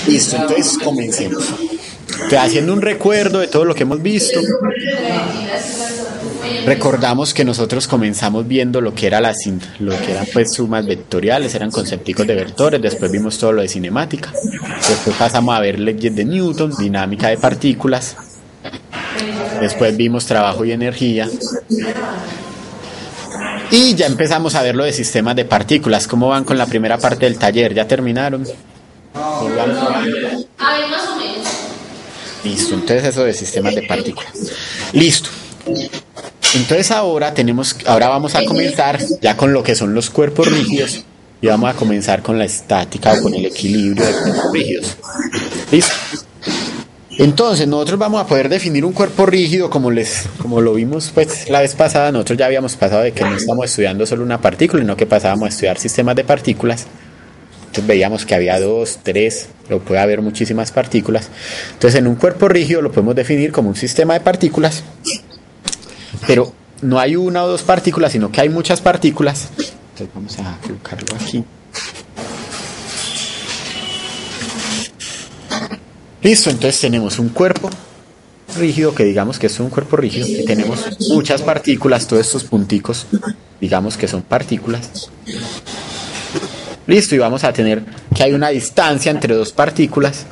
Listo, entonces comencemos. Entonces, haciendo un recuerdo de todo lo que hemos visto, recordamos que nosotros comenzamos viendo lo que era lo que eran pues sumas vectoriales, eran concepticos de vectores, después vimos todo lo de cinemática, después pasamos a ver leyes de Newton, dinámica de partículas, después vimos trabajo y energía, y ya empezamos a ver lo de sistemas de partículas. ¿Cómo van con la primera parte del taller? ¿Ya terminaron? A ver, más o menos. Listo, entonces eso de sistemas de partículas. Listo. Entonces ahora vamos a comenzar ya con lo que son los cuerpos rígidos y vamos a comenzar con la estática o con el equilibrio de cuerpos rígidos. ¿Listo? Entonces nosotros vamos a poder definir un cuerpo rígido como lo vimos pues la vez pasada. Nosotros ya habíamos pasado de que no estamos estudiando solo una partícula, sino que pasábamos a estudiar sistemas de partículas. Entonces veíamos que había 2, 3, o puede haber muchísimas partículas. Entonces en un cuerpo rígido lo podemos definir como un sistema de partículas, pero no hay una o dos partículas, sino que hay muchas partículas. Entonces vamos a colocarlo aquí. Listo, entonces tenemos un cuerpo rígido, que digamos que es un cuerpo rígido, y tenemos muchas partículas, todos estos punticos, digamos que son partículas. Listo, y vamos a tener que hay una distancia entre dos partículas.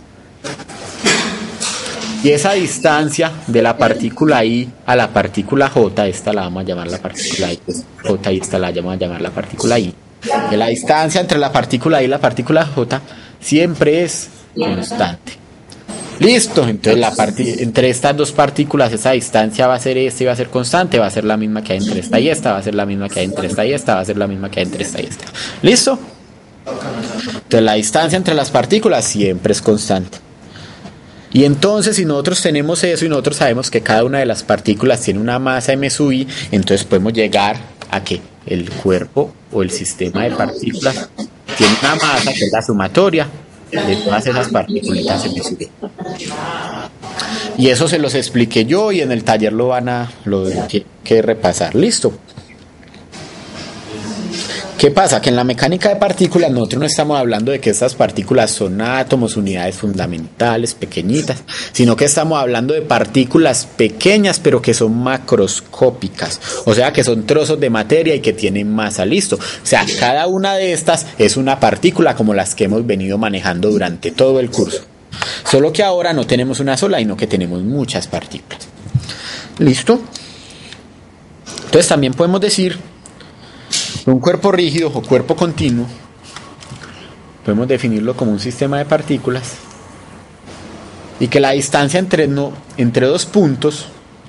Y esa distancia de la partícula I a la partícula J, esta la vamos a llamar la partícula I, pues J, y esta la vamos a llamar la partícula I. Que la distancia entre la partícula I y la partícula J siempre es constante. Listo, entonces entre estas dos partículas esa distancia va a ser esta y va a ser constante, va a ser la misma que hay entre esta y esta, va a ser la misma que hay entre esta y esta, va a ser la misma que hay entre esta y esta. ¿Listo? Entonces la distancia entre las partículas siempre es constante. Y entonces si nosotros tenemos eso y nosotros sabemos que cada una de las partículas tiene una masa m sub i, entonces podemos llegar a que el cuerpo o el sistema de partículas tiene una masa que es la sumatoria de todas esas partículas m sub i. Y eso se los expliqué yo y en el taller lo tienen que repasar. Listo. ¿Qué pasa? Que en la mecánica de partículas nosotros no estamos hablando de que estas partículas son átomos, unidades fundamentales, pequeñitas, sino que estamos hablando de partículas pequeñas pero que son macroscópicas, o sea que son trozos de materia y que tienen masa. Listo. O sea, cada una de estas es una partícula como las que hemos venido manejando durante todo el curso. Solo que ahora no tenemos una sola, sino que tenemos muchas partículas. ¿Listo? Entonces también podemos decir un cuerpo rígido o cuerpo continuo, podemos definirlo como un sistema de partículas y que la distancia entre dos puntos,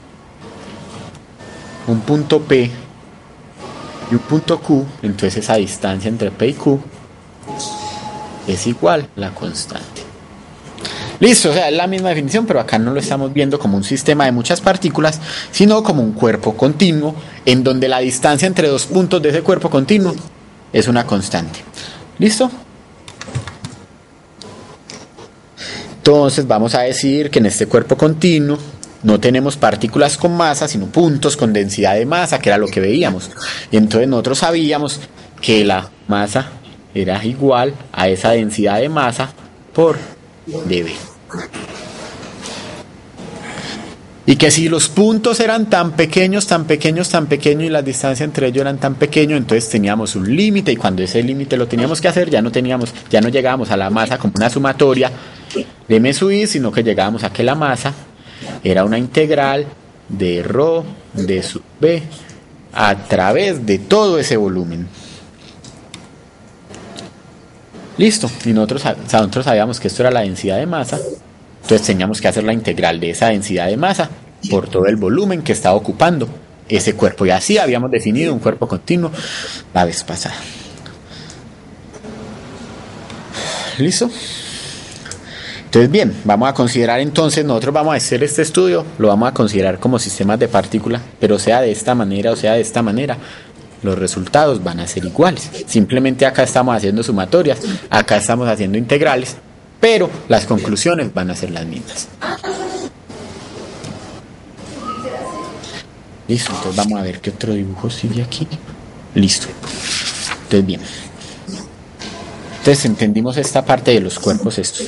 un punto P y un punto Q, entonces esa distancia entre P y Q es igual a la constante. Listo, o sea, es la misma definición, pero acá no lo estamos viendo como un sistema de muchas partículas, sino como un cuerpo continuo, en donde la distancia entre dos puntos de ese cuerpo continuo es una constante. ¿Listo? Entonces vamos a decir que en este cuerpo continuo no tenemos partículas con masa, sino puntos con densidad de masa, que era lo que veíamos. Y entonces nosotros sabíamos que la masa era igual a esa densidad de masa por dB. Y que si los puntos eran tan pequeños y la distancia entre ellos eran tan pequeños, entonces teníamos un límite, y cuando ese límite lo teníamos que hacer ya no llegábamos a la masa como una sumatoria de m sub i, sino que llegábamos a que la masa era una integral de ρ de sub b a través de todo ese volumen. Listo, y nosotros sabíamos que esto era la densidad de masa, entonces teníamos que hacer la integral de esa densidad de masa por todo el volumen que estaba ocupando ese cuerpo, y así habíamos definido un cuerpo continuo la vez pasada. ¿Listo? Entonces bien, nosotros vamos a hacer este estudio, lo vamos a considerar como sistemas de partículas, pero sea de esta manera o sea de esta manera, los resultados van a ser iguales. Simplemente acá estamos haciendo sumatorias, acá estamos haciendo integrales, pero las conclusiones van a ser las mismas. Listo, entonces vamos a ver qué otro dibujo sigue aquí. Listo. Entonces bien. Entonces entendimos esta parte de los cuerpos estos.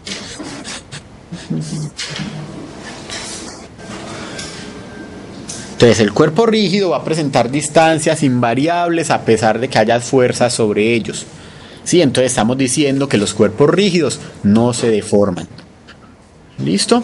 Entonces el cuerpo rígido va a presentar distancias invariables a pesar de que haya fuerzas sobre ellos. ¿Sí? Entonces estamos diciendo que los cuerpos rígidos no se deforman. ¿Listo?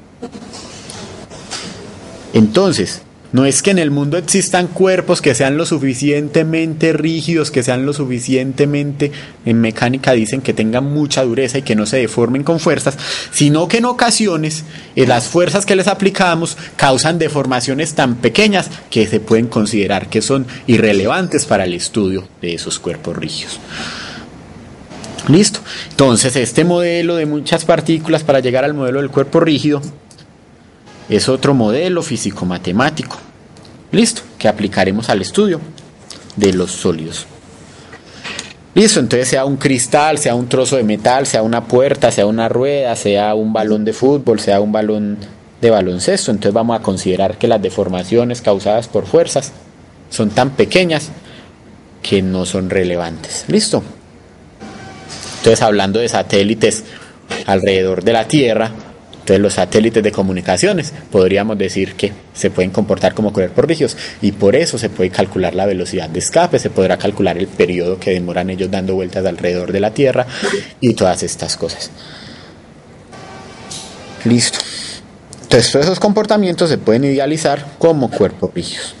Entonces, no es que en el mundo existan cuerpos que sean lo suficientemente rígidos, que sean lo suficientemente, en mecánica dicen que tengan mucha dureza y que no se deformen con fuerzas, sino que en ocasiones las fuerzas que les aplicamos causan deformaciones tan pequeñas que se pueden considerar que son irrelevantes para el estudio de esos cuerpos rígidos. Listo. Entonces este modelo de muchas partículas para llegar al modelo del cuerpo rígido es otro modelo físico-matemático, listo, que aplicaremos al estudio de los sólidos. Listo, entonces sea un cristal, sea un trozo de metal, sea una puerta, sea una rueda, sea un balón de fútbol, sea un balón de baloncesto, entonces vamos a considerar que las deformaciones causadas por fuerzas son tan pequeñas que no son relevantes. Listo. Entonces hablando de satélites alrededor de la Tierra, entonces los satélites de comunicaciones podríamos decir que se pueden comportar como cuerpos rígidos y por eso se puede calcular la velocidad de escape, se podrá calcular el periodo que demoran ellos dando vueltas alrededor de la Tierra y todas estas cosas. Listo. Entonces todos esos comportamientos se pueden idealizar como cuerpos rígidos.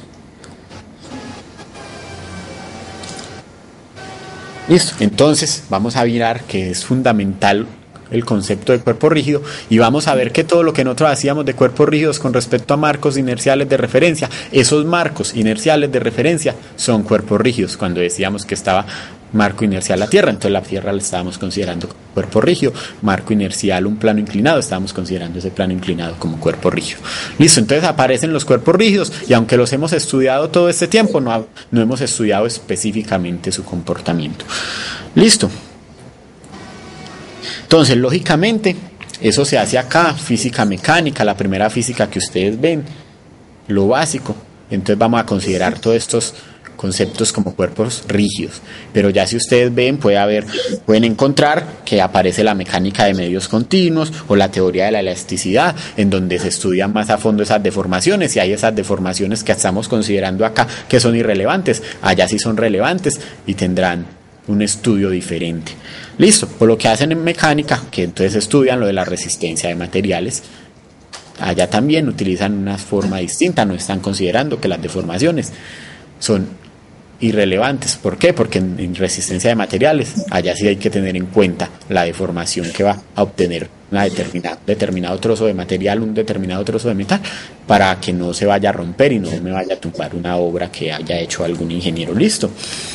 Listo. Entonces vamos a mirar que es fundamental el concepto de cuerpo rígido y vamos a ver que todo lo que nosotros hacíamos de cuerpos rígidos con respecto a marcos inerciales de referencia, esos marcos inerciales de referencia son cuerpos rígidos. Cuando decíamos que estaba marco inercial la Tierra, entonces la Tierra la estábamos considerando cuerpo rígido, marco inercial un plano inclinado, estábamos considerando ese plano inclinado como cuerpo rígido. Listo, entonces aparecen los cuerpos rígidos y aunque los hemos estudiado todo este tiempo, no hemos estudiado específicamente su comportamiento. Listo. Entonces, lógicamente, eso se hace acá, física mecánica, la primera física que ustedes ven, lo básico. Entonces vamos a considerar todos estos conceptos como cuerpos rígidos. Pero ya si ustedes ven, pueden encontrar que aparece la mecánica de medios continuos o la teoría de la elasticidad, en donde se estudian más a fondo esas deformaciones y hay esas deformaciones que estamos considerando acá que son irrelevantes, allá sí son relevantes y tendrán un estudio diferente. Listo, por lo que hacen en mecánica, que entonces estudian lo de la resistencia de materiales, allá también utilizan una forma distinta, no están considerando que las deformaciones son irrelevantes. ¿Por qué? Porque en resistencia de materiales, allá sí hay que tener en cuenta la deformación que va a obtener un determinado trozo de material, un determinado trozo de metal, para que no se vaya a romper y no me vaya a tumbar una obra que haya hecho algún ingeniero. Listo.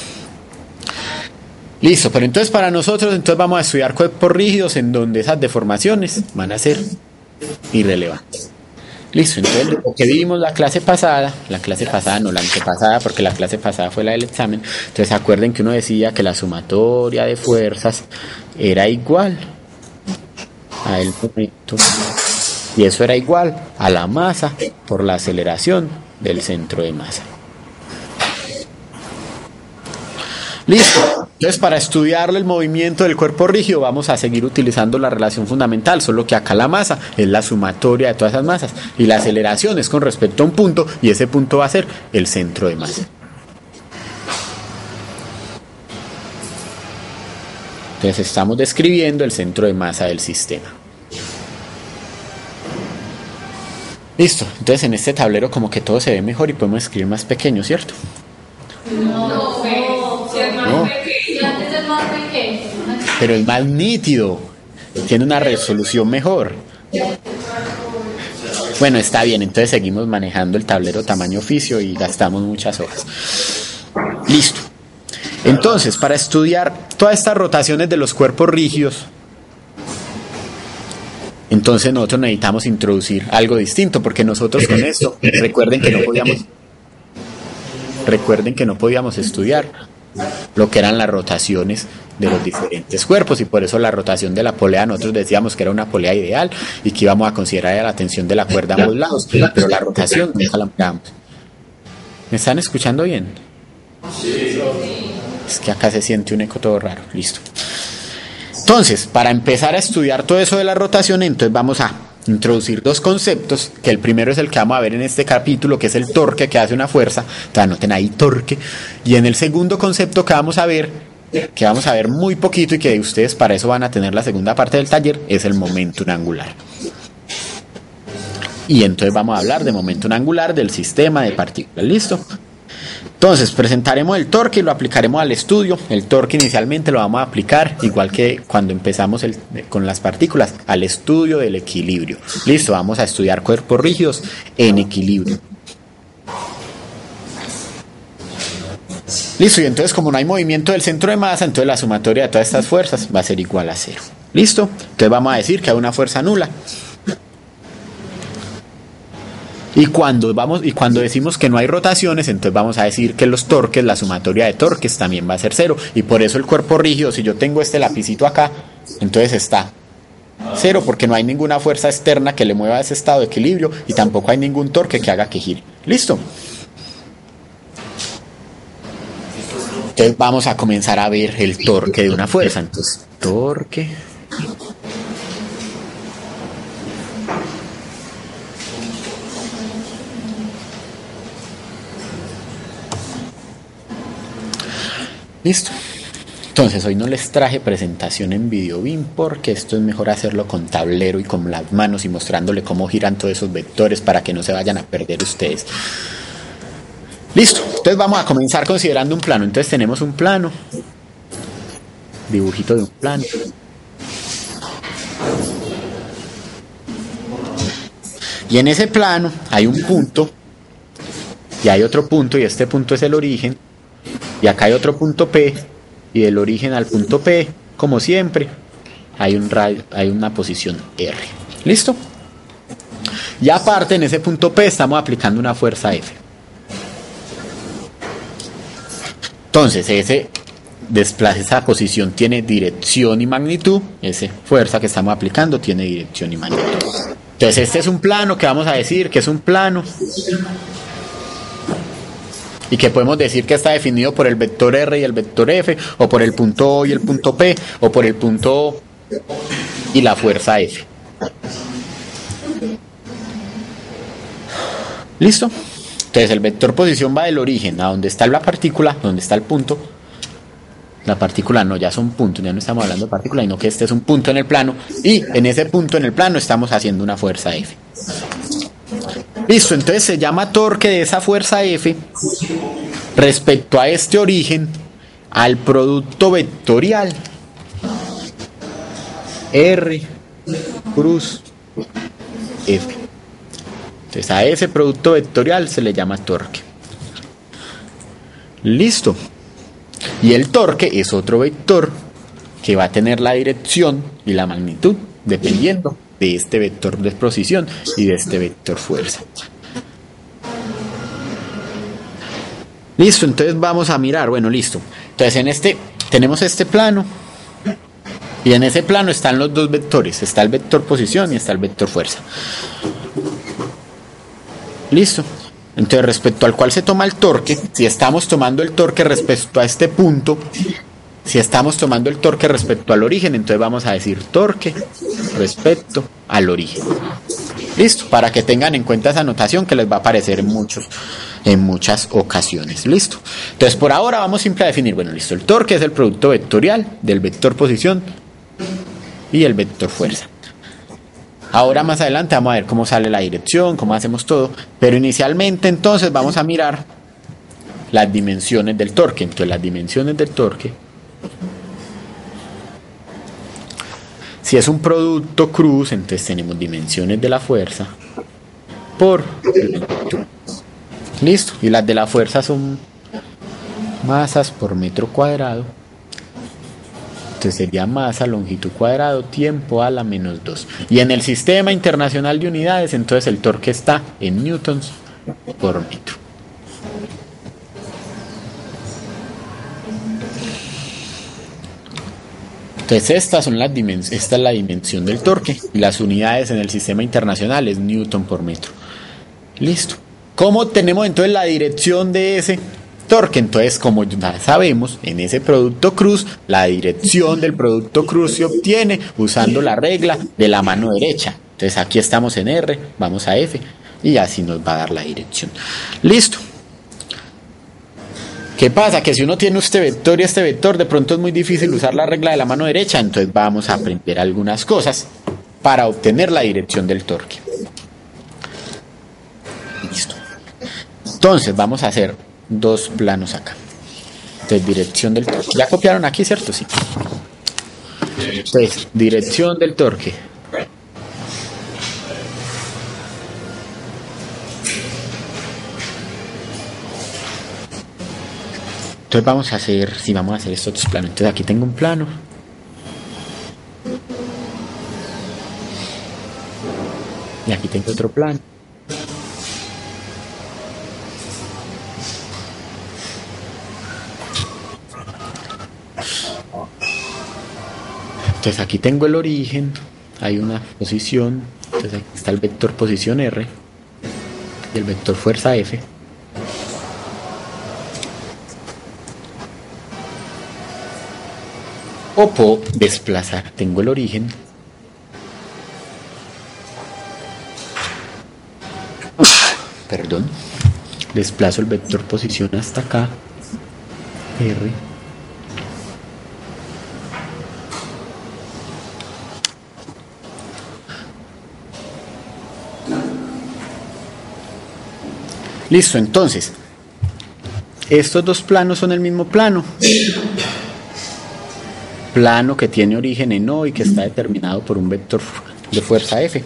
Listo, pero entonces para nosotros vamos a estudiar cuerpos rígidos en donde esas deformaciones van a ser irrelevantes. Listo, entonces lo que vimos la clase pasada no, la antepasada, porque la clase pasada fue la del examen, entonces acuerden que uno decía que la sumatoria de fuerzas era igual al momento, y eso era igual a la masa por la aceleración del centro de masa. Listo. Entonces, para estudiar el movimiento del cuerpo rígido vamos a seguir utilizando la relación fundamental, solo que acá la masa es la sumatoria de todas esas masas y la aceleración es con respecto a un punto y ese punto va a ser el centro de masa. Entonces estamos describiendo el centro de masa del sistema. Listo. Entonces en este tablero como que todo se ve mejor y podemos escribir más pequeño, ¿cierto? No. Antes es más pequeño. Pero es más nítido, tiene una resolución mejor. Bueno, está bien, entonces seguimos manejando el tablero tamaño oficio y gastamos muchas hojas. Listo. Entonces, para estudiar todas estas rotaciones de los cuerpos rígidos, entonces nosotros necesitamos introducir algo distinto, porque nosotros con esto, recuerden que no podíamos estudiar lo que eran las rotaciones de los diferentes cuerpos y por eso la rotación de la polea nosotros decíamos que era una polea ideal y que íbamos a considerar la tensión de la cuerda a ambos lados, pero la rotación nunca la miramos. ¿Me están escuchando bien? Sí. Es que acá se siente un eco todo raro. Listo. Entonces, para empezar a estudiar todo eso de la rotación, entonces vamos a introducir dos conceptos, que el primero es el que vamos a ver en este capítulo, que es el torque que hace una fuerza. Entonces anoten ahí torque. Y en el segundo concepto que vamos a ver muy poquito y que ustedes para eso van a tener la segunda parte del taller, es el momentum angular. Y entonces vamos a hablar de momentum angular del sistema de partículas. ¿Listo? Entonces presentaremos el torque y lo aplicaremos al estudio. El torque inicialmente lo vamos a aplicar, igual que cuando empezamos con las partículas, al estudio del equilibrio. Listo, vamos a estudiar cuerpos rígidos en equilibrio. Listo, y entonces como no hay movimiento del centro de masa, entonces la sumatoria de todas estas fuerzas va a ser igual a 0. ¿Listo? Entonces vamos a decir que hay una fuerza nula. Y cuando decimos que no hay rotaciones, entonces vamos a decir que los torques, la sumatoria de torques también va a ser 0. Y por eso el cuerpo rígido, si yo tengo este lapicito acá, entonces está 0, porque no hay ninguna fuerza externa que le mueva a ese estado de equilibrio y tampoco hay ningún torque que haga que gire. ¿Listo? Entonces vamos a comenzar a ver el torque de una fuerza. Entonces, torque. Listo. Entonces hoy no les traje presentación en VideoBeam porque esto es mejor hacerlo con tablero y con las manos y mostrándole cómo giran todos esos vectores para que no se vayan a perder ustedes. Listo. Entonces vamos a comenzar considerando un plano. Entonces tenemos un plano. Dibujito de un plano. Y en ese plano hay un punto y hay otro punto y este punto es el origen. Y acá hay otro punto P, y del origen al punto P, como siempre, hay una posición R. ¿Listo? Y aparte, en ese punto P estamos aplicando una fuerza F. Entonces, esa posición tiene dirección y magnitud. Esa fuerza que estamos aplicando tiene dirección y magnitud. Entonces, este es un plano que vamos a decir que es un plano. Y que podemos decir que está definido por el vector R y el vector F, o por el punto O y el punto P, o por el punto O y la fuerza F. ¿Listo? Entonces el vector posición va del origen a donde está la partícula, donde está el punto. La partícula no, ya son puntos, ya no estamos hablando de partícula, sino que este es un punto en el plano, y en ese punto en el plano estamos haciendo una fuerza F. Listo, entonces se llama torque de esa fuerza F respecto a este origen al producto vectorial R cruz F. Entonces a ese producto vectorial se le llama torque. Listo. Y el torque es otro vector que va a tener la dirección y la magnitud dependiendo de este vector de posición y de este vector fuerza. Listo, entonces vamos a mirar, bueno, listo. Entonces tenemos este plano y en ese plano están los dos vectores, está el vector posición y está el vector fuerza. Listo. Entonces respecto al cual se toma el torque, si estamos tomando el torque respecto a este punto, si estamos tomando el torque respecto al origen, entonces vamos a decir torque respecto al origen. Listo, para que tengan en cuenta esa notación que les va a aparecer en muchas ocasiones. Listo. Entonces por ahora vamos simple a definir, bueno, listo, el torque es el producto vectorial del vector posición y el vector fuerza. Ahora más adelante vamos a ver cómo sale la dirección, cómo hacemos todo, pero inicialmente entonces vamos a mirar las dimensiones del torque. Entonces las dimensiones del torque, si es un producto cruz, entonces tenemos dimensiones de la fuerza por el vector. Listo, y las de la fuerza son masas por metro cuadrado. Entonces sería masa, longitud cuadrado, tiempo a la menos 2. Y en el sistema internacional de unidades, entonces el torque está en newtons por metro. Entonces esta es la dimensión del torque. Y las unidades en el sistema internacional es newton por metro. Listo. ¿Cómo tenemos entonces la dirección de ese torque. Entonces, como ya sabemos, en ese producto cruz, la dirección del producto cruz se obtiene usando la regla de la mano derecha. Entonces aquí estamos en R, vamos a F y así nos va a dar la dirección. Listo. ¿Qué pasa? Que si uno tiene este vector y este vector, de pronto es muy difícil usar la regla de la mano derecha, entonces vamos a aprender algunas cosas para obtener la dirección del torque. Listo. Entonces vamos a hacer dos planos acá. Entonces, dirección del torque. ¿Ya copiaron aquí, cierto? Sí. Entonces, dirección del torque. Entonces vamos a hacer, sí, vamos a hacer estos dos planos. Entonces aquí tengo un plano. Y aquí tengo otro plano. Entonces aquí tengo el origen, hay una posición, entonces aquí está el vector posición R y el vector fuerza F. O puedo desplazar, tengo el origen. Perdón. Desplazo el vector posición hasta acá. R. Listo, entonces. Estos dos planos son el mismo plano. Plano que tiene origen en O y que está determinado por un vector de fuerza F.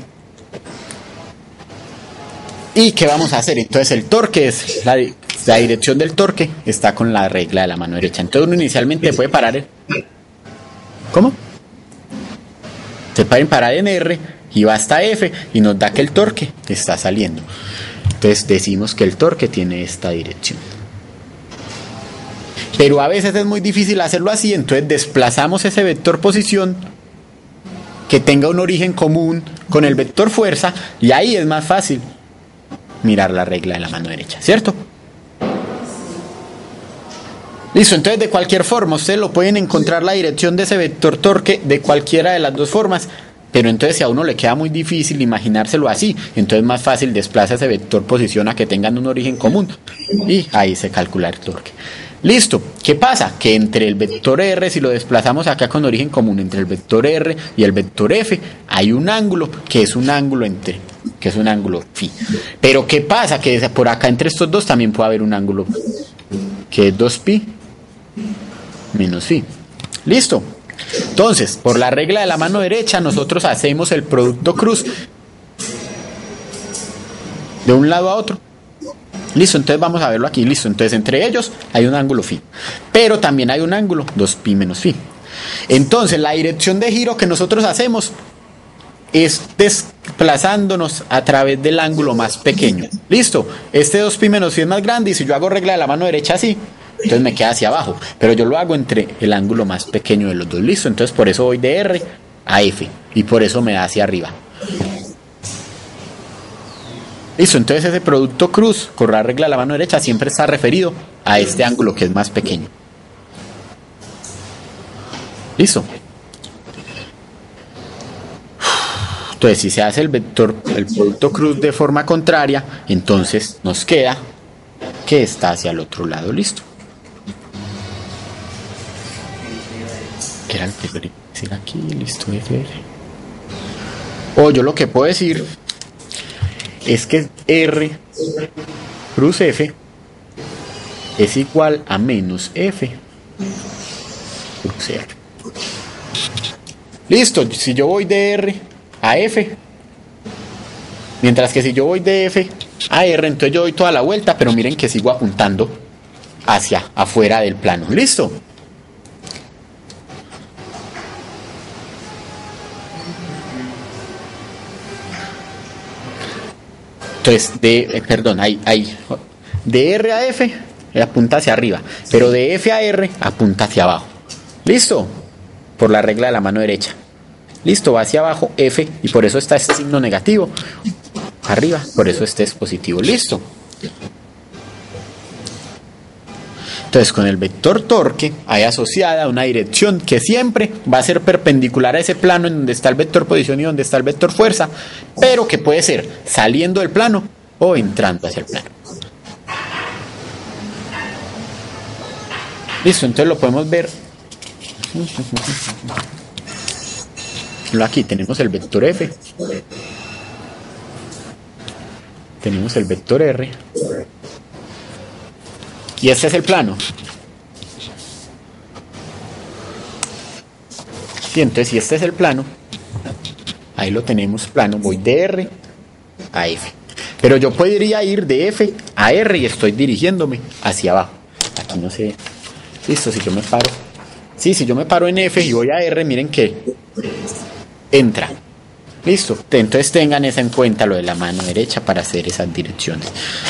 ¿Y qué vamos a hacer? Entonces el torque es la dirección del torque está con la regla de la mano derecha. Entonces uno inicialmente puede parar ¿cómo? Se pueden parar en R y va hasta F y nos da que el torque está saliendo. Entonces decimos que el torque tiene esta dirección. Pero a veces es muy difícil hacerlo así, entonces desplazamos ese vector posición que tenga un origen común con el vector fuerza y ahí es más fácil mirar la regla de la mano derecha, ¿cierto? Listo, entonces de cualquier forma ustedes lo pueden encontrar la dirección de ese vector torque de cualquiera de las dos formas, pero entonces si a uno le queda muy difícil imaginárselo así, entonces más fácil desplaza ese vector posición a que tengan un origen común y ahí se calcula el torque. Listo, ¿qué pasa? Que entre el vector R, si lo desplazamos acá con origen común, entre el vector R y el vector F, hay un ángulo que es un ángulo phi. Pero ¿qué pasa? Que por acá entre estos dos también puede haber un ángulo que es 2pi menos phi. Listo. Entonces, por la regla de la mano derecha, nosotros hacemos el producto cruz de un lado a otro. Listo, entonces vamos a verlo aquí. Listo, entonces entre ellos hay un ángulo phi, pero también hay un ángulo 2pi menos phi. Entonces la dirección de giro que nosotros hacemos es desplazándonos a través del ángulo más pequeño. Listo, este 2pi menos phi es más grande y si yo hago regla de la mano derecha así, entonces me queda hacia abajo, pero yo lo hago entre el ángulo más pequeño de los dos. Listo, entonces por eso voy de R a F y por eso me da hacia arriba. Listo, entonces ese producto cruz con la regla de la mano derecha siempre está referido a este ángulo que es más pequeño. Listo. Entonces si se hace el producto cruz de forma contraria, entonces nos queda que está hacia el otro lado. Listo. ¿Qué era el que quería decir aquí? Listo, F. O yo lo que puedo decir es que R cruz F es igual a menos F cruz R. Listo, si yo voy de R a F, mientras que si yo voy de F a R, entonces yo doy toda la vuelta, pero miren que sigo apuntando hacia afuera del plano. Listo. Entonces, de R a F apunta hacia arriba, pero de F a R apunta hacia abajo. ¿Listo? Por la regla de la mano derecha. Listo, va hacia abajo F y por eso está este signo negativo. Arriba, por eso este es positivo. Listo. Entonces con el vector torque hay asociada una dirección que siempre va a ser perpendicular a ese plano en donde está el vector posición y donde está el vector fuerza, pero que puede ser saliendo del plano o entrando hacia el plano. Listo, entonces lo podemos ver. Aquí tenemos el vector F, tenemos el vector R, y este es el plano. Y entonces si este es el plano, ahí lo tenemos plano, voy de R a F. Pero yo podría ir de F a R y estoy dirigiéndome hacia abajo. Aquí no sé. Listo, si yo me paro. Sí, si yo me paro en F y voy a R, miren que entra. Listo. Entonces tengan eso en cuenta, lo de la mano derecha, para hacer esas direcciones.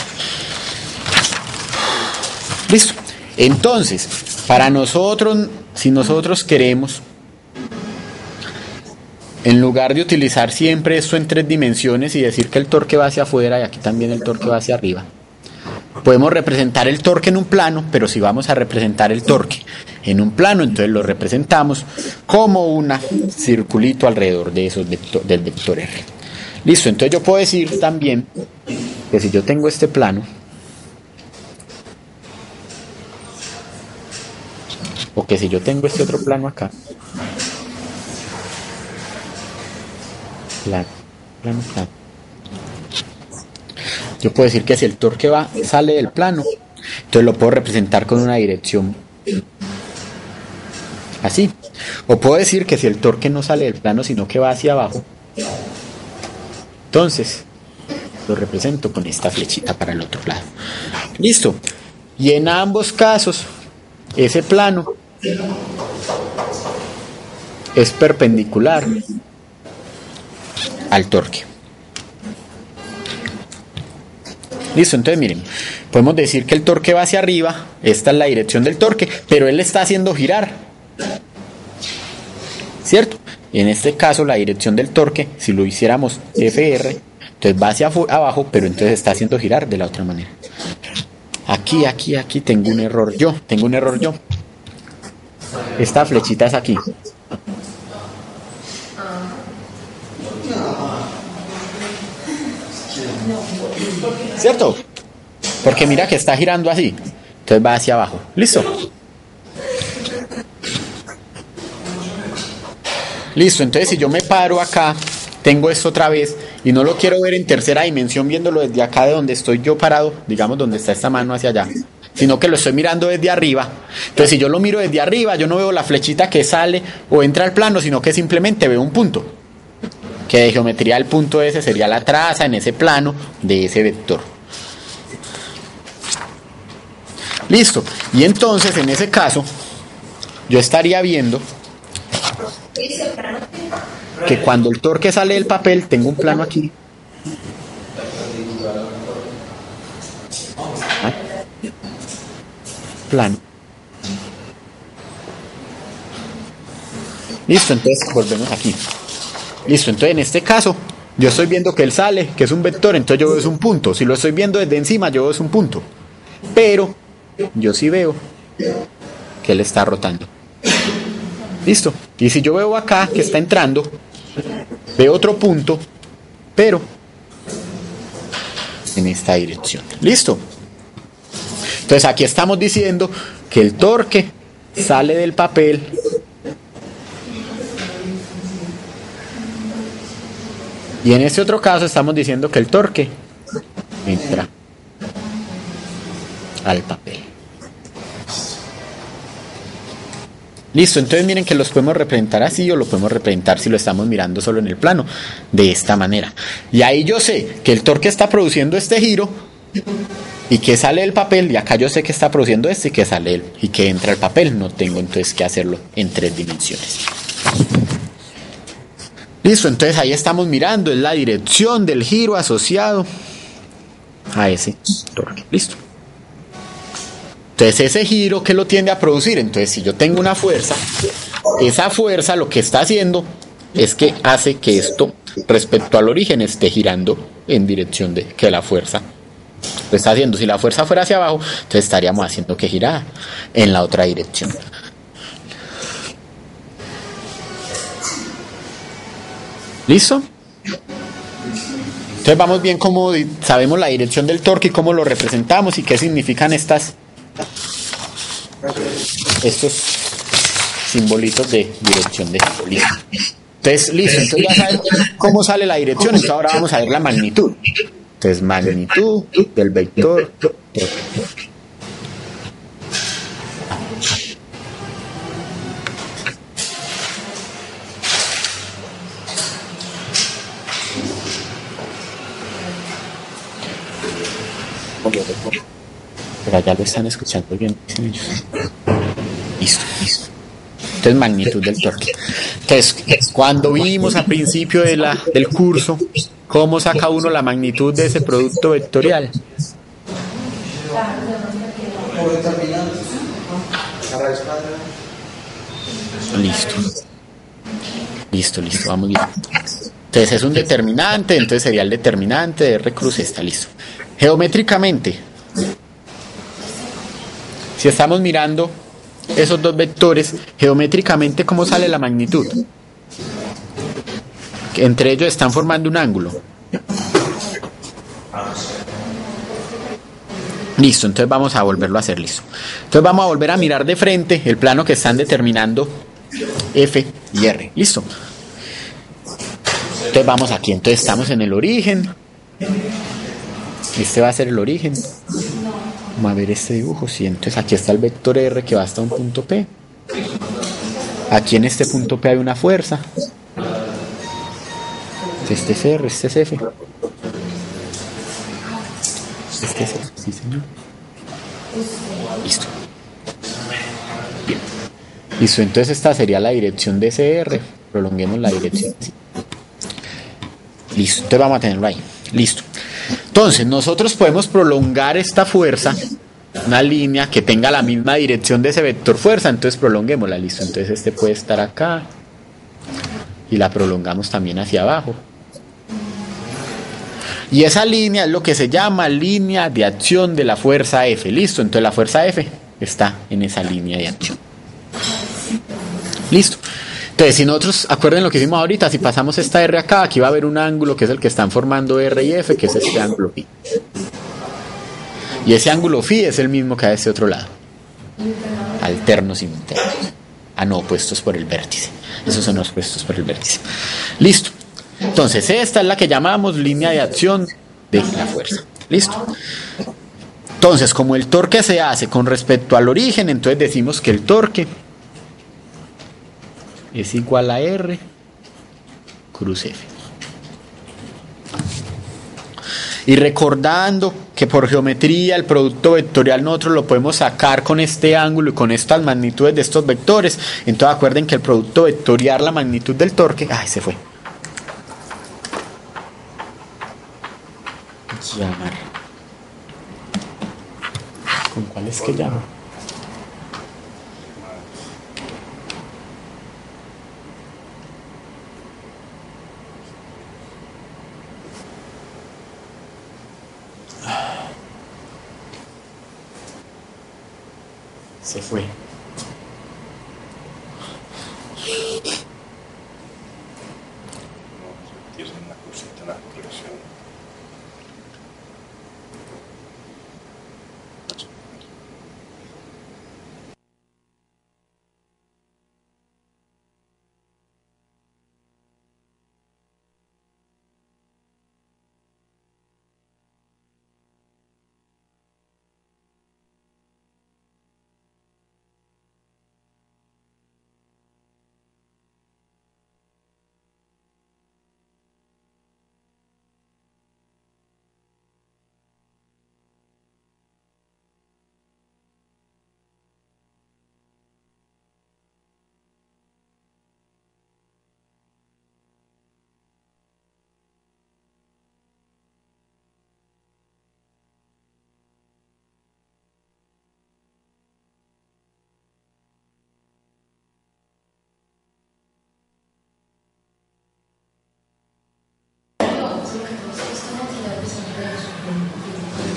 Listo. Entonces, para nosotros, si nosotros queremos, en lugar de utilizar siempre esto en 3 dimensiones y decir que el torque va hacia afuera y aquí también el torque va hacia arriba, podemos representar el torque en un plano, pero si vamos a representar el torque en un plano, entonces lo representamos como un circulito alrededor de esos del vector R. Listo, entonces yo puedo decir también que si yo tengo este plano, o que si yo tengo este otro plano acá, plano. Yo puedo decir que si el torque sale del plano, entonces lo puedo representar con una dirección así. O puedo decir que si el torque no sale del plano, sino que va hacia abajo, entonces lo represento con esta flechita para el otro lado. Listo. Y en ambos casos, ese plano es perpendicular al torque. Listo, entonces miren, podemos decir que el torque va hacia arriba, esta es la dirección del torque, pero él está haciendo girar, ¿cierto? Y en este caso la dirección del torque, si lo hiciéramos FR, entonces va hacia abajo, pero entonces está haciendo girar de la otra manera. Aquí tengo un error yo, Esta flechita es aquí. ¿Cierto? Porque mira que está girando así. Entonces va hacia abajo. ¿Listo? Listo, entonces si yo me paro acá, tengo esto otra vez y no lo quiero ver en tercera dimensión viéndolo desde acá de donde estoy yo parado, digamos donde está esta mano hacia allá, sino que lo estoy mirando desde arriba. Entonces si yo lo miro desde arriba, yo no veo la flechita que sale o entra al plano, sino que simplemente veo un punto. Que de geometría el punto ese sería la traza en ese plano de ese vector. Listo. Y entonces en ese caso yo estaría viendo que cuando el torque sale del papel, tengo un plano aquí. Plano. Listo, entonces volvemos aquí. Listo, entonces en este caso yo estoy viendo que él sale, que es un vector, entonces yo veo es un punto. Si lo estoy viendo desde encima, yo veo es un punto. Pero yo sí veo que él está rotando. Listo. Y si yo veo acá que está entrando, veo otro punto, pero en esta dirección. Listo. Entonces aquí estamos diciendo que el torque sale del papel y en este otro caso estamos diciendo que el torque entra al papel. Listo, entonces miren que los podemos representar así o lo podemos representar si lo estamos mirando solo en el plano, de esta manera. Y ahí yo sé que el torque está produciendo este giro y que sale del papel, y acá yo sé que está produciendo este y que sale y que entra al papel. No tengo entonces que hacerlo en 3 dimensiones. Listo, entonces ahí estamos mirando, es la dirección del giro asociado a ese torque. Listo. Entonces ese giro, ¿qué lo tiende a producir? Entonces si yo tengo una fuerza, esa fuerza lo que está haciendo es que hace que esto respecto al origen esté girando en dirección de que la fuerza Lo está haciendo. Si la fuerza fuera hacia abajo, entonces estaríamos haciendo que girara en la otra dirección. ¿Listo? Entonces vamos bien cómo sabemos la dirección del torque y cómo lo representamos y qué significan estos simbolitos de dirección de listo. Entonces, listo, entonces ya sabemos cómo sale la dirección, entonces ahora vamos a ver la magnitud. Entonces, magnitud del vector torque. Pero allá lo están escuchando bien, dicen ellos. Listo, listo. Entonces, magnitud del torque. Entonces, cuando vimos al principio del curso, ¿cómo saca uno la magnitud de ese producto vectorial? Listo. Listo, listo, vamos bien. Entonces es un determinante, entonces sería el determinante de R cruz esta, listo. Geométricamente, si estamos mirando esos dos vectores, geométricamente, ¿cómo sale la magnitud? Que entre ellos están formando un ángulo. Listo, entonces vamos a volverlo a hacer, listo. Entonces vamos a volver a mirar de frente el plano que están determinando F y R, listo. Entonces vamos aquí, entonces estamos en el origen. Este va a ser el origen. Vamos a ver este dibujo, sí, entonces aquí está el vector R que va hasta un punto P. Aquí en este punto P hay una fuerza. Este es R, este es F. Este es F, sí señor. Listo. Bien. Listo, entonces esta sería la dirección de ese R. Prolonguemos la dirección. Sí. Listo, entonces vamos a tenerlo ahí. Listo. Entonces, nosotros podemos prolongar esta fuerza, una línea que tenga la misma dirección de ese vector fuerza, entonces prolonguémosla, listo. Entonces este puede estar acá y la prolongamos también hacia abajo. Y esa línea es lo que se llama línea de acción de la fuerza F, listo. Entonces la fuerza F está en esa línea de acción. Listo. Entonces, si nosotros, acuerden lo que hicimos ahorita, si pasamos esta R acá, aquí va a haber un ángulo que es el que están formando R y F, que es este ángulo phi. Y ese ángulo phi es el mismo que a este otro lado. Alternos internos. Ah, no, opuestos por el vértice. Esos son opuestos por el vértice. Listo. Entonces, esta es la que llamamos línea de acción de la fuerza. Listo. Entonces, como el torque se hace con respecto al origen, entonces decimos que el torque es igual a R cruz F. Y recordando que por geometría el producto vectorial nosotros lo podemos sacar con este ángulo y con estas magnitudes de estos vectores, entonces acuerden que el producto vectorial, la magnitud del torque, ¡ay, se fue! Llamar. ¿Con cuál es que llamo? Se fue.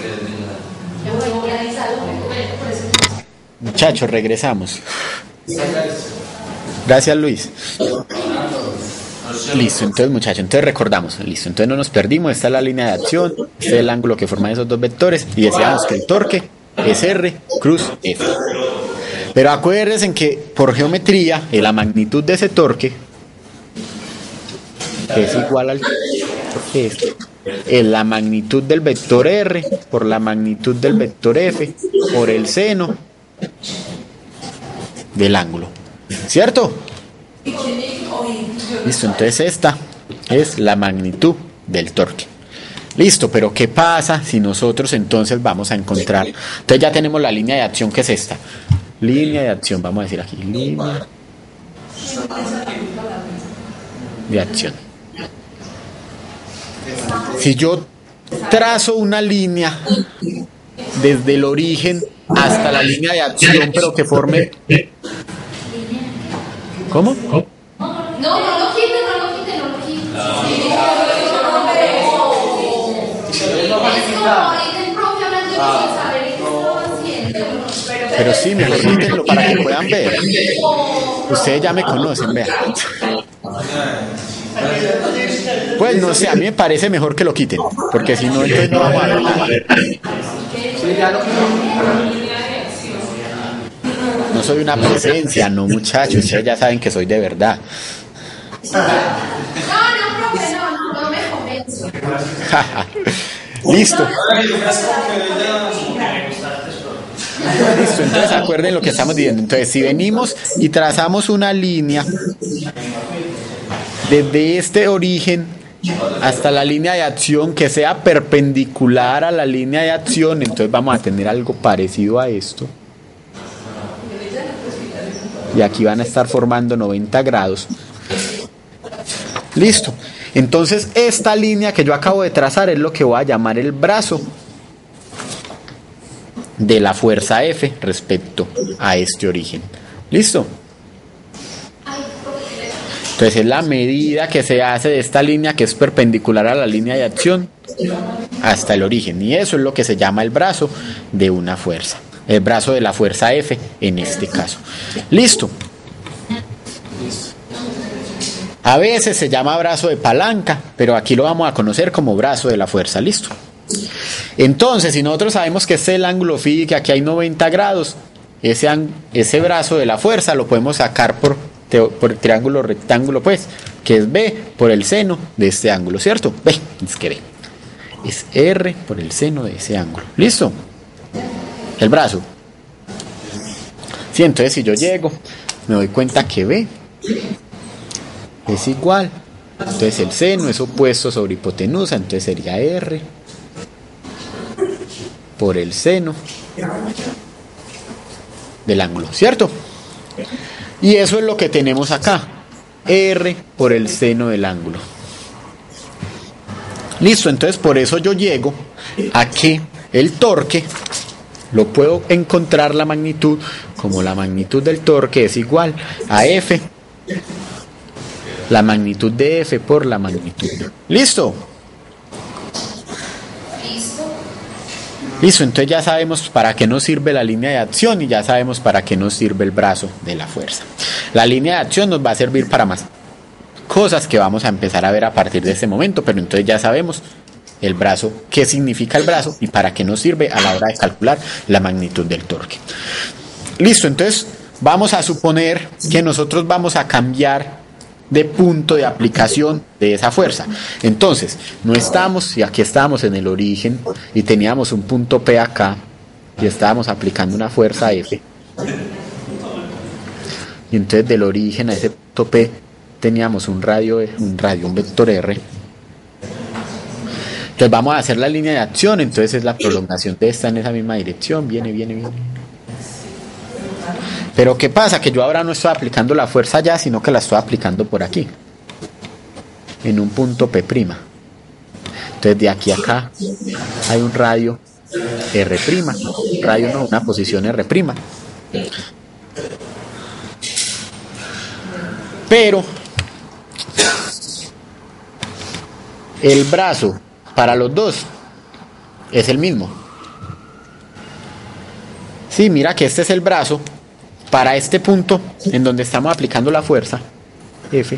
Muchachos, regresamos. Gracias, Luis. Listo, entonces muchachos, entonces recordamos, listo, entonces no nos perdimos, esta es la línea de acción, este es el ángulo que forman esos dos vectores y decíamos que el torque es R cruz F. Pero acuérdense en que por geometría la magnitud de ese torque es igual al torque F, es la magnitud del vector R por la magnitud del vector F por el seno del ángulo, ¿cierto? Listo, entonces esta es la magnitud del torque. Listo, pero ¿qué pasa si nosotros entonces vamos a encontrar? Entonces ya tenemos la línea de acción que es esta. Línea de acción, vamos a decir aquí, línea de acción. Si yo trazo una línea desde el origen hasta la línea de acción, pero que forme... ¿Cómo? No lo quiten. Pero sí, mejor quítenlo para que puedan ver. Ustedes ya me conocen, vean. Pues no sé, a mí me parece mejor que lo quiten, porque si no, entonces no vamos a ver. No soy una presencia, no, muchachos, ustedes ya saben que soy de verdad. No me convenzo. Listo. Listo, entonces acuerden lo que estamos diciendo. Entonces, si venimos y trazamos una línea desde este origen hasta la línea de acción que sea perpendicular a la línea de acción, entonces vamos a tener algo parecido a esto. Y aquí van a estar formando 90 grados. Listo. Entonces, esta línea que yo acabo de trazar es lo que voy a llamar el brazo de la fuerza F respecto a este origen. ¿Listo? Entonces es la medida que se hace de esta línea que es perpendicular a la línea de acción hasta el origen. Y eso es lo que se llama el brazo de una fuerza. El brazo de la fuerza F en este caso. ¿Listo? A veces se llama brazo de palanca, pero aquí lo vamos a conocer como brazo de la fuerza. ¿Listo? Entonces, si nosotros sabemos que este es el ángulo phi, que aquí hay 90 grados, ese brazo de la fuerza lo podemos sacar por triángulo rectángulo, pues, que es B por el seno de este ángulo, ¿cierto? B, es que B. Es R por el seno de ese ángulo. ¿Listo? El brazo. Sí, entonces si yo llego, me doy cuenta que B es igual. Entonces el seno es opuesto sobre hipotenusa, entonces sería R por el seno del ángulo, ¿cierto? Y eso es lo que tenemos acá, R por el seno del ángulo. Listo, entonces por eso yo llego a que el torque lo puedo encontrar la magnitud como la magnitud del torque es igual a F, la magnitud de F por la magnitud. ¿Listo? Listo, entonces ya sabemos para qué nos sirve la línea de acción y ya sabemos para qué nos sirve el brazo de la fuerza. La línea de acción nos va a servir para más cosas que vamos a empezar a ver a partir de este momento, pero entonces ya sabemos el brazo, qué significa el brazo y para qué nos sirve a la hora de calcular la magnitud del torque. Listo, entonces vamos a suponer que nosotros vamos a cambiar de punto de aplicación de esa fuerza. Entonces, no estamos, y aquí estábamos en el origen y teníamos un punto P acá y estábamos aplicando una fuerza F. Y entonces del origen a ese punto P teníamos un vector R. Entonces vamos a hacer la línea de acción, entonces es la prolongación de esta en esa misma dirección, viene. Pero ¿qué pasa? Que yo ahora no estoy aplicando la fuerza allá, sino que la estoy aplicando por aquí, en un punto P'. Entonces de aquí a acá hay un radio R', una posición R'. Pero el brazo para los dos es el mismo. Sí, mira que este es el brazo para este punto en donde estamos aplicando la fuerza F.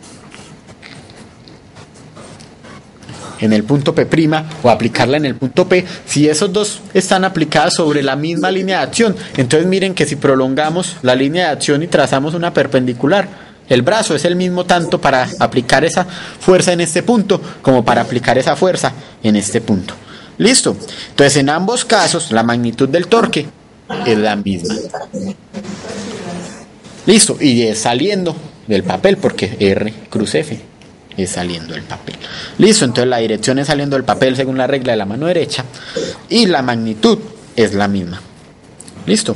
En el punto P' o aplicarla en el punto P, si esos dos están aplicadas sobre la misma línea de acción, entonces miren que si prolongamos la línea de acción y trazamos una perpendicular, el brazo es el mismo tanto para aplicar esa fuerza en este punto como para aplicar esa fuerza en este punto. ¿Listo? Entonces en ambos casos la magnitud del torque es la misma. Listo, y es saliendo del papel porque R cruz F es saliendo del papel. Listo, entonces la dirección es saliendo del papel según la regla de la mano derecha y la magnitud es la misma. Listo.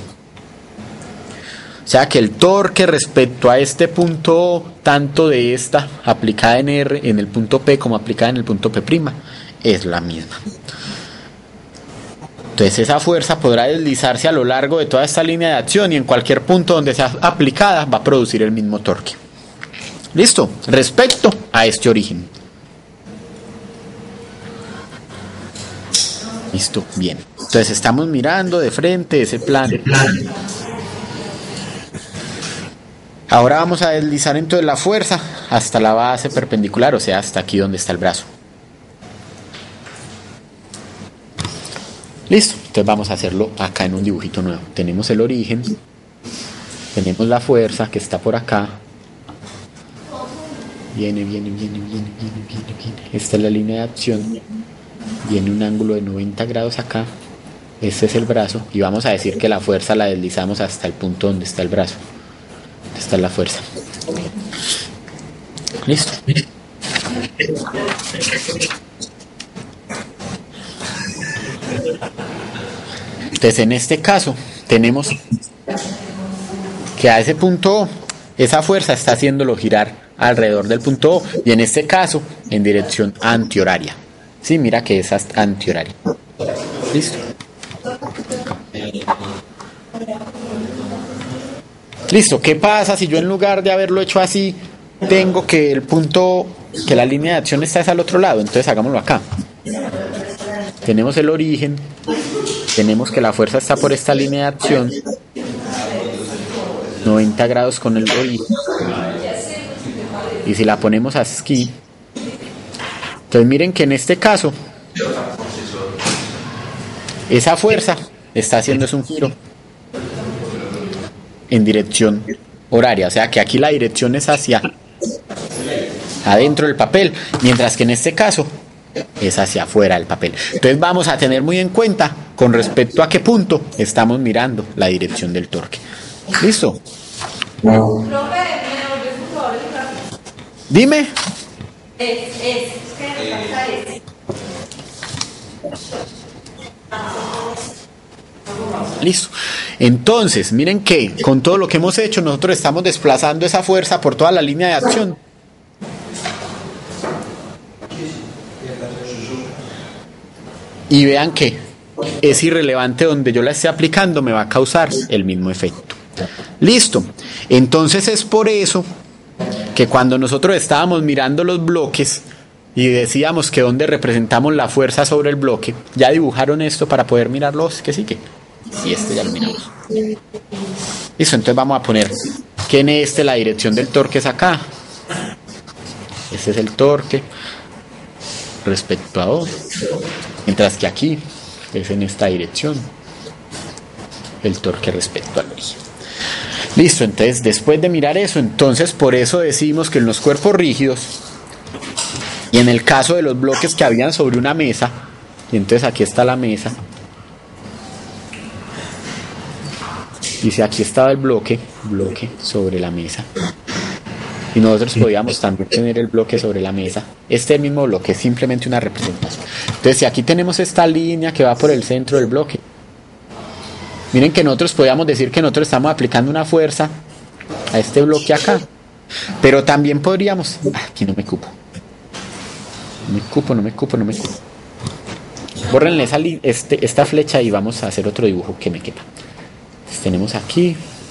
O sea que el torque respecto a este punto, tanto de esta aplicada en R en el punto P como aplicada en el punto P', es la misma. Entonces esa fuerza podrá deslizarse a lo largo de toda esta línea de acción y en cualquier punto donde sea aplicada va a producir el mismo torque. ¿Listo? Respecto a este origen. Listo, bien. Entonces estamos mirando de frente ese plano. Ahora vamos a deslizar entonces la fuerza hasta la base perpendicular, o sea, hasta aquí donde está el brazo. Listo, entonces vamos a hacerlo acá en un dibujito nuevo. Tenemos el origen, tenemos la fuerza que está por acá. Viene. Esta es la línea de acción. Viene un ángulo de 90 grados acá. Este es el brazo. Y vamos a decir que la fuerza la deslizamos hasta el punto donde está el brazo. Esta es la fuerza. Listo. Entonces en este caso tenemos que a ese punto O, esa fuerza está haciéndolo girar alrededor del punto O y en este caso en dirección antihoraria. Sí, mira que es antihoraria. Listo. Listo, ¿qué pasa si yo en lugar de haberlo hecho así tengo que el punto, que la línea de acción está al otro lado? Entonces hagámoslo acá. Tenemos el origen, tenemos que la fuerza está por esta línea de acción, 90 grados con el origen, y si la ponemos aquí, entonces miren que en este caso esa fuerza está haciendo es un giro en dirección horaria, o sea que aquí la dirección es hacia adentro del papel, mientras que en este caso es hacia afuera del papel. Entonces vamos a tener muy en cuenta con respecto a qué punto estamos mirando la dirección del torque. ¿Listo? Dime. Listo. Entonces, miren que con todo lo que hemos hecho, nosotros estamos desplazando esa fuerza por toda la línea de acción. Y vean que es irrelevante donde yo la esté aplicando, me va a causar el mismo efecto. Listo. Entonces es por eso que cuando nosotros estábamos mirando los bloques y decíamos que donde representamos la fuerza sobre el bloque, ya dibujaron esto para poder mirarlos, que sigue. Y este ya lo miramos. Listo, entonces vamos a poner que en este la dirección del torque es acá. Este es el torque respecto a O. Mientras que aquí es en esta dirección el torque respecto al origen. Listo, entonces después de mirar eso, entonces por eso decimos que en los cuerpos rígidos y en el caso de los bloques que habían sobre una mesa, y entonces aquí está la mesa, dice aquí estaba el bloque sobre la mesa, y nosotros podíamos también tener el bloque sobre la mesa. Este mismo bloque es simplemente una representación. Entonces si aquí tenemos esta línea que va por el centro del bloque, miren que nosotros podíamos decir que nosotros estamos aplicando una fuerza a este bloque acá, pero también podríamos, aquí no me cupo, bórrenle esta flecha y vamos a hacer otro dibujo que me quepa. Entonces, tenemos aquí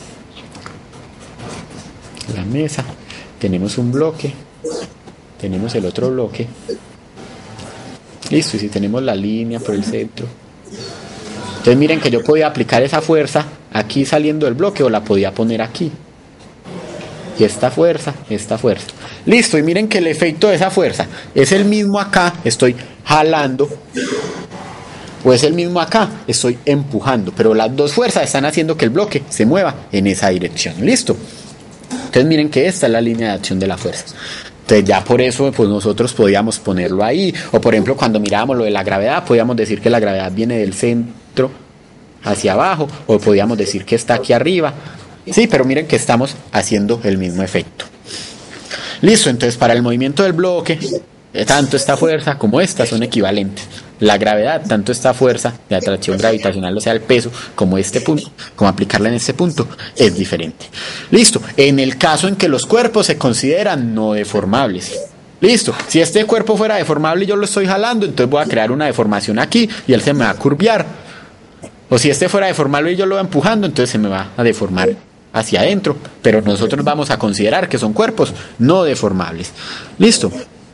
la mesa, tenemos un bloque, tenemos el otro bloque, listo, y si tenemos la línea por el centro, Entonces miren que yo podía aplicar esa fuerza aquí saliendo del bloque o la podía poner aquí. Y esta fuerza. Listo, y miren que el efecto de esa fuerza es el mismo acá, estoy jalando, o es el mismo acá, estoy empujando, pero las dos fuerzas están haciendo que el bloque se mueva en esa dirección. Listo. Entonces miren que esta es la línea de acción de la fuerza. Entonces ya por eso pues nosotros podíamos ponerlo ahí, o por ejemplo cuando mirábamos lo de la gravedad, podíamos decir que la gravedad viene del centro hacia abajo, o podíamos decir que está aquí arriba. Sí, pero miren que estamos haciendo el mismo efecto. Listo, entonces para el movimiento del bloque, tanto esta fuerza como esta son equivalentes. La gravedad, tanto esta fuerza de atracción gravitacional, o sea el peso, como este punto, como aplicarla en este punto, es diferente. Listo, en el caso en que los cuerpos se consideran no deformables. Listo, si este cuerpo fuera deformable y yo lo estoy jalando, entonces voy a crear una deformación aquí y él se me va a curvear. O si este fuera deformable y yo lo voy empujando, entonces se me va a deformar hacia adentro, pero nosotros vamos a considerar que son cuerpos no deformables. Listo.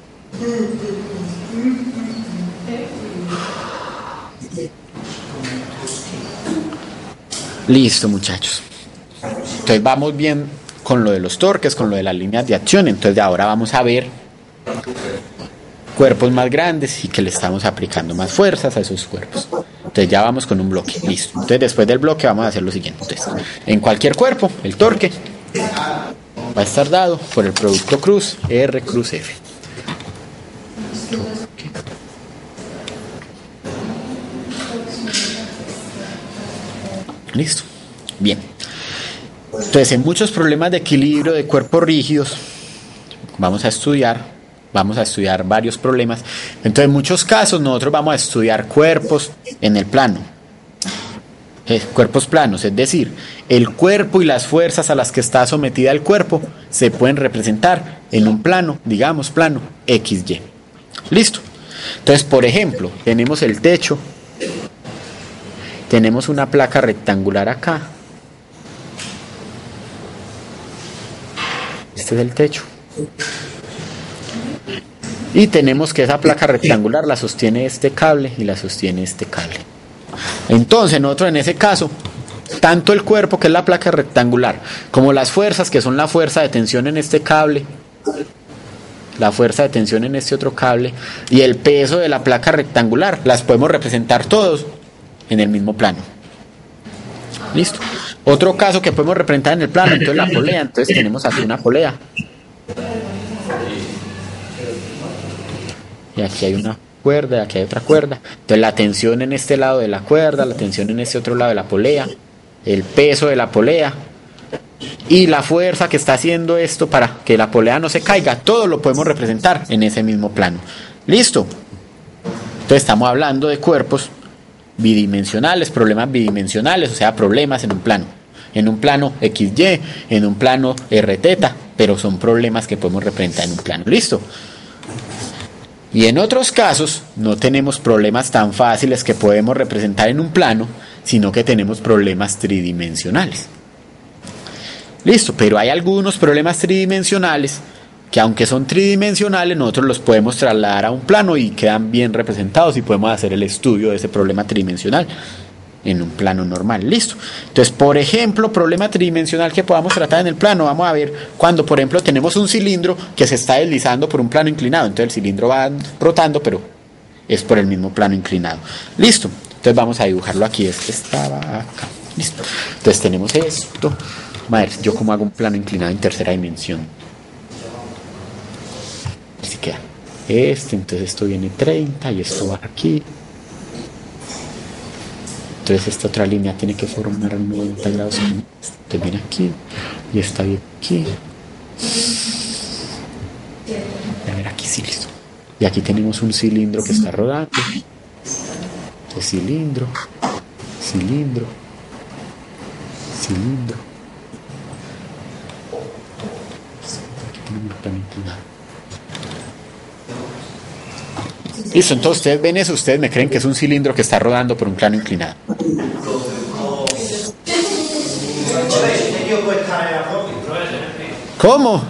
Listo, muchachos. Entonces vamos bien con lo de los torques, con lo de las líneas de acción. Entonces de ahora vamos a ver cuerpos más grandes y que le estamos aplicando más fuerzas a esos cuerpos. Entonces ya vamos con un bloque, listo. Entonces después del bloque vamos a hacer lo siguiente. Entonces, en cualquier cuerpo, el torque va a estar dado por el producto cruz R cruz F. Listo. Bien. Entonces en muchos problemas de equilibrio de cuerpos rígidos vamos a estudiar varios problemas. Entonces en muchos casos nosotros vamos a estudiar cuerpos en el plano, cuerpos planos, es decir, el cuerpo y las fuerzas a las que está sometida el cuerpo se pueden representar en un plano, digamos plano XY. Listo. Entonces por ejemplo tenemos el techo, tenemos una placa rectangular acá, este es el techo. Y tenemos que esa placa rectangular la sostiene este cable y la sostiene este cable. Entonces nosotros en ese caso, tanto el cuerpo, que es la placa rectangular, como las fuerzas, que son la fuerza de tensión en este cable, la fuerza de tensión en este otro cable, y el peso de la placa rectangular, las podemos representar todos en el mismo plano. Listo. Otro caso que podemos representar en el plano, entonces la polea. Entonces tenemos aquí una polea. Y aquí hay una cuerda, y aquí hay otra cuerda. Entonces la tensión en este lado de la cuerda, la tensión en este otro lado de la polea, el peso de la polea y la fuerza que está haciendo esto para que la polea no se caiga, todo lo podemos representar en ese mismo plano. ¿Listo? Entonces estamos hablando de cuerpos bidimensionales, problemas bidimensionales, o sea, problemas en un plano XY, en un plano RT, pero son problemas que podemos representar en un plano. ¿Listo? Y en otros casos no tenemos problemas tan fáciles que podemos representar en un plano, sino que tenemos problemas tridimensionales. Listo, pero hay algunos problemas tridimensionales que aunque son tridimensionales nosotros los podemos trasladar a un plano y quedan bien representados y podemos hacer el estudio de ese problema tridimensional en un plano normal. Listo. Entonces, por ejemplo, problema tridimensional que podamos tratar en el plano, vamos a ver cuando, por ejemplo, tenemos un cilindro que se está deslizando por un plano inclinado. Entonces el cilindro va rotando, pero es por el mismo plano inclinado. Listo. Entonces vamos a dibujarlo aquí. Este estaba acá. Listo. Entonces tenemos esto. A ver, yo como hago un plano inclinado en tercera dimensión. Así queda. Entonces esto viene 30 y esto va aquí. Entonces esta otra línea tiene que formar 90 grados. Entonces viene aquí y esta viene aquí. A ver, aquí sí, listo. Y aquí tenemos un cilindro que está rodando. Entonces cilindro, cilindro, cilindro. Aquí tenemos un plano inclinado. Listo, entonces ustedes ven eso, ustedes me creen que es un cilindro que está rodando por un plano inclinado. ¿Cómo?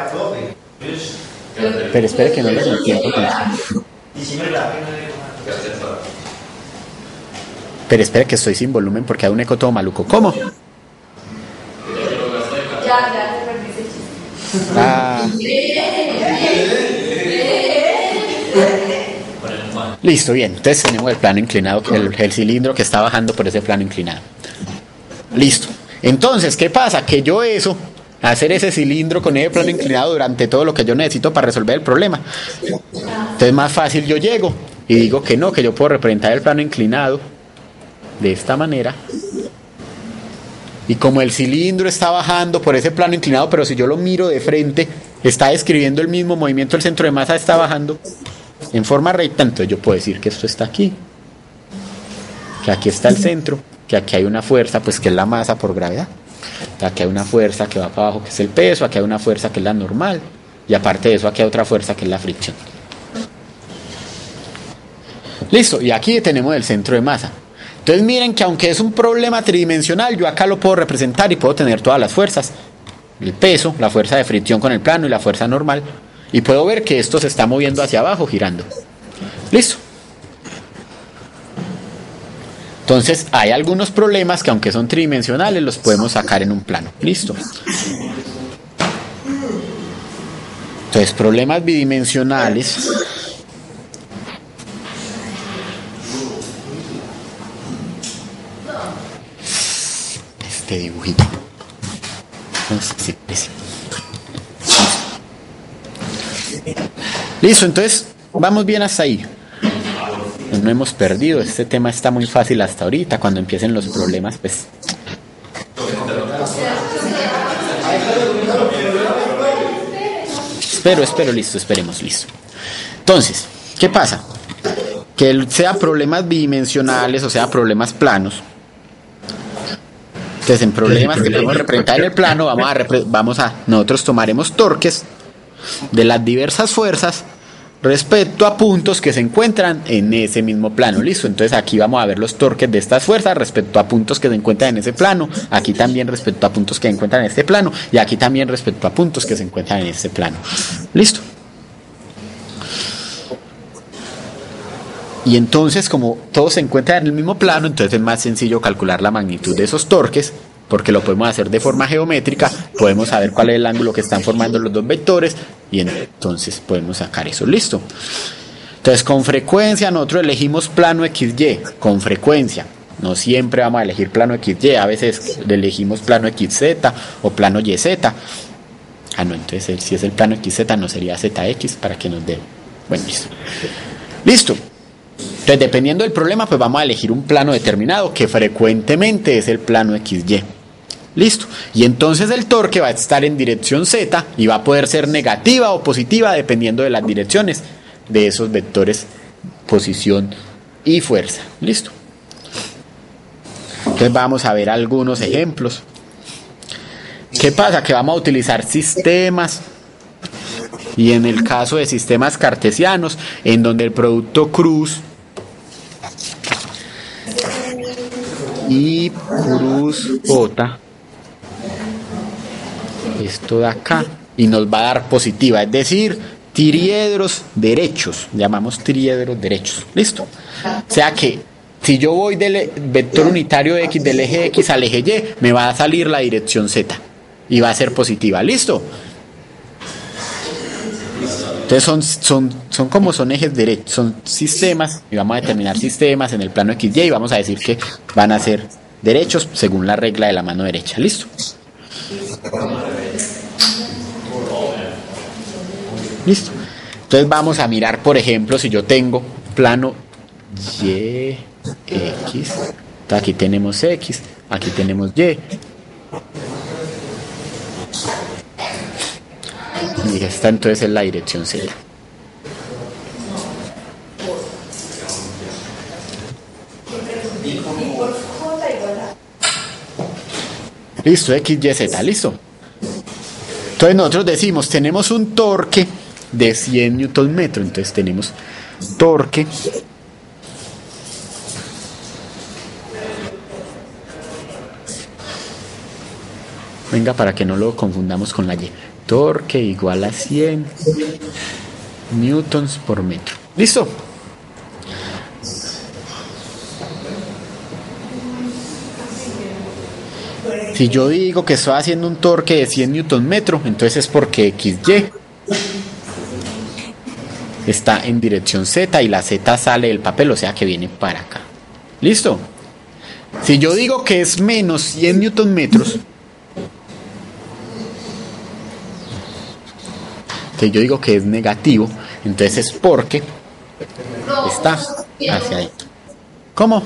Pero espere que no les entiendo. Pero espere que estoy sin volumen porque hay un eco todo maluco. ¿Cómo? Ya, te perdiste el chiste. Ah. Listo, bien. Entonces tenemos el plano inclinado, el cilindro que está bajando por ese plano inclinado. Listo. Entonces, ¿qué pasa? Que yo hacer ese cilindro con ese plano inclinado durante todo lo que yo necesito para resolver el problema. Entonces más fácil yo llego y digo que no, que yo puedo representar el plano inclinado de esta manera. Y como el cilindro está bajando por ese plano inclinado, pero si yo lo miro de frente, está describiendo el mismo movimiento, el centro de masa está bajando en forma recta, entonces yo puedo decir que esto está aquí, que aquí está el centro, que aquí hay una fuerza, pues que es la masa por gravedad. Aquí hay una fuerza que va para abajo, que es el peso, aquí hay una fuerza que es la normal, y aparte de eso aquí hay otra fuerza que es la fricción. Listo, y aquí tenemos el centro de masa. Entonces miren que aunque es un problema tridimensional, yo acá lo puedo representar y puedo tener todas las fuerzas. El peso, la fuerza de fricción con el plano y la fuerza normal. Y puedo ver que esto se está moviendo hacia abajo, girando. Listo. Entonces hay algunos problemas que aunque son tridimensionales los podemos sacar en un plano. Listo. Entonces problemas bidimensionales. Este dibujito. Listo, entonces vamos bien hasta ahí. No hemos perdido, este tema está muy fácil hasta ahorita. Cuando empiecen los problemas, pues espero, listo, esperemos, listo. Entonces, ¿qué pasa? Que sea problemas bidimensionales o sea problemas planos. Entonces en problemas que podemos representar en el plano nosotros tomaremos torques de las diversas fuerzas respecto a puntos que se encuentran en ese mismo plano. Listo, entonces aquí vamos a ver los torques de estas fuerzas respecto a puntos que se encuentran en ese plano, aquí también respecto a puntos que se encuentran en este plano y aquí también respecto a puntos que se encuentran en este plano. Listo. Y entonces, como todos se encuentran en el mismo plano, entonces es más sencillo calcular la magnitud de esos torques, porque lo podemos hacer de forma geométrica, podemos saber cuál es el ángulo que están formando los dos vectores, y entonces podemos sacar eso. Listo. Entonces, con frecuencia nosotros elegimos plano XY, con frecuencia. No siempre vamos a elegir plano XY, a veces elegimos plano XZ o plano YZ. Ah, no, entonces si es el plano XZ no sería ZX para que nos dé. Bueno, listo. Listo. Entonces, dependiendo del problema, pues vamos a elegir un plano determinado, que frecuentemente es el plano XY. Listo. Y entonces el torque va a estar en dirección Z y va a poder ser negativa o positiva dependiendo de las direcciones de esos vectores, posición y fuerza. Listo. Entonces vamos a ver algunos ejemplos. ¿Qué pasa? Que vamos a utilizar sistemas. Y en el caso de sistemas cartesianos, en donde el producto cruz y cruz J, esto de acá, y nos va a dar positiva, es decir, triedros derechos, llamamos triedros derechos. Listo. O sea que si yo voy del vector unitario X, del eje X al eje Y, me va a salir la dirección Z y va a ser positiva. Listo. Entonces son ejes derechos, son sistemas, y vamos a determinar sistemas en el plano XY y vamos a decir que van a ser derechos según la regla de la mano derecha. ¿Listo? Listo. Entonces vamos a mirar, por ejemplo, si yo tengo plano Y, X, aquí tenemos X, aquí tenemos Y. Y esta entonces es la dirección Z. Listo, X, Y, Z, listo. Entonces nosotros decimos, tenemos un torque de 100 Nm, entonces tenemos torque venga, para que no lo confundamos con la Y. Torque igual a 100 newtons por metro. ¿Listo? Si yo digo que estoy haciendo un torque de 100 Nm, entonces es porque XY está en dirección Z y la Z sale del papel, o sea que viene para acá. ¿Listo? Si yo digo que es menos 100 Nm, que yo digo que es negativo, entonces es porque está hacia ahí. ¿Cómo?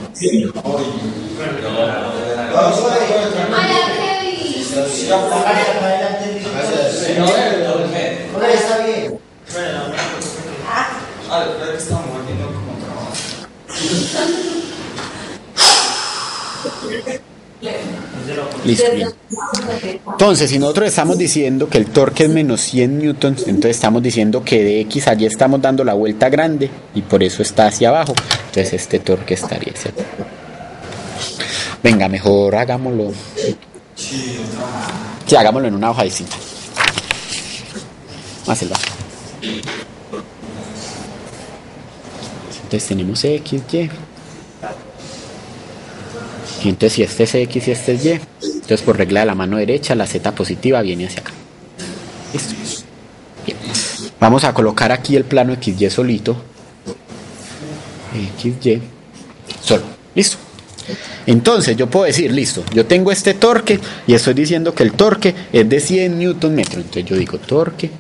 Listo, bien. Entonces, si nosotros estamos diciendo que el torque es menos 100 newtons, entonces estamos diciendo que de X allí estamos dando la vuelta grande y por eso está hacia abajo. Entonces este torque estaría hacia abajo. Venga, mejor hagámoslo. Sí, hagámoslo en una hoja distinta. Más el bajo. Entonces tenemos X, Y. Y entonces si este es X y este es Y, entonces por regla de la mano derecha la Z positiva viene hacia acá. Listo. Bien. Vamos a colocar aquí el plano XY solito. XY solo. Listo. Entonces yo puedo decir, listo, yo tengo este torque y estoy diciendo que el torque es de 100 Nm. Entonces yo digo torque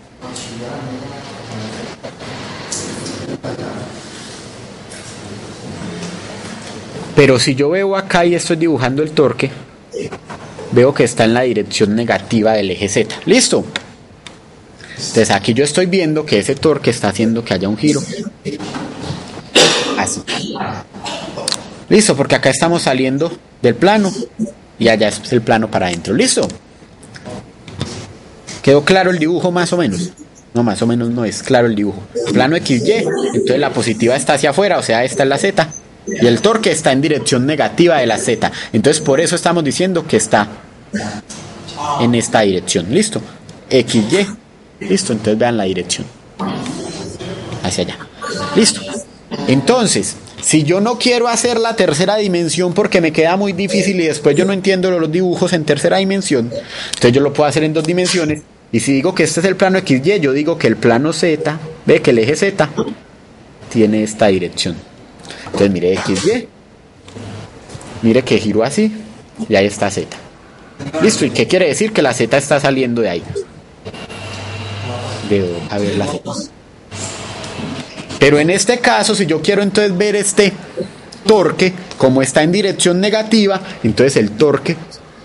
pero si yo veo acá y estoy dibujando el torque, veo que está en la dirección negativa del eje Z. ¿Listo? Entonces aquí yo estoy viendo que ese torque está haciendo que haya un giro. Así. Listo, porque acá estamos saliendo del plano y allá es el plano para adentro. ¿Listo? ¿Quedó claro el dibujo más o menos? No, más o menos no es claro el dibujo. Plano XY, entonces la positiva está hacia afuera, o sea, esta es la Z. Y el torque está en dirección negativa de la Z. Entonces por eso estamos diciendo que está en esta dirección. ¿Listo? XY. Listo, entonces vean la dirección. Hacia allá. Listo. Entonces, si yo no quiero hacer la tercera dimensión porque me queda muy difícil y después yo no entiendo los dibujos en tercera dimensión, entonces yo lo puedo hacer en dos dimensiones. Y si digo que este es el plano XY, yo digo que el plano Z, ve que el eje Z tiene esta dirección. Entonces mire XY, mire que giro así y ahí está Z. Listo, ¿y qué quiere decir? Que la Z está saliendo de ahí. A ver la Z. Pero en este caso, si yo quiero entonces ver este torque, como está en dirección negativa, entonces el torque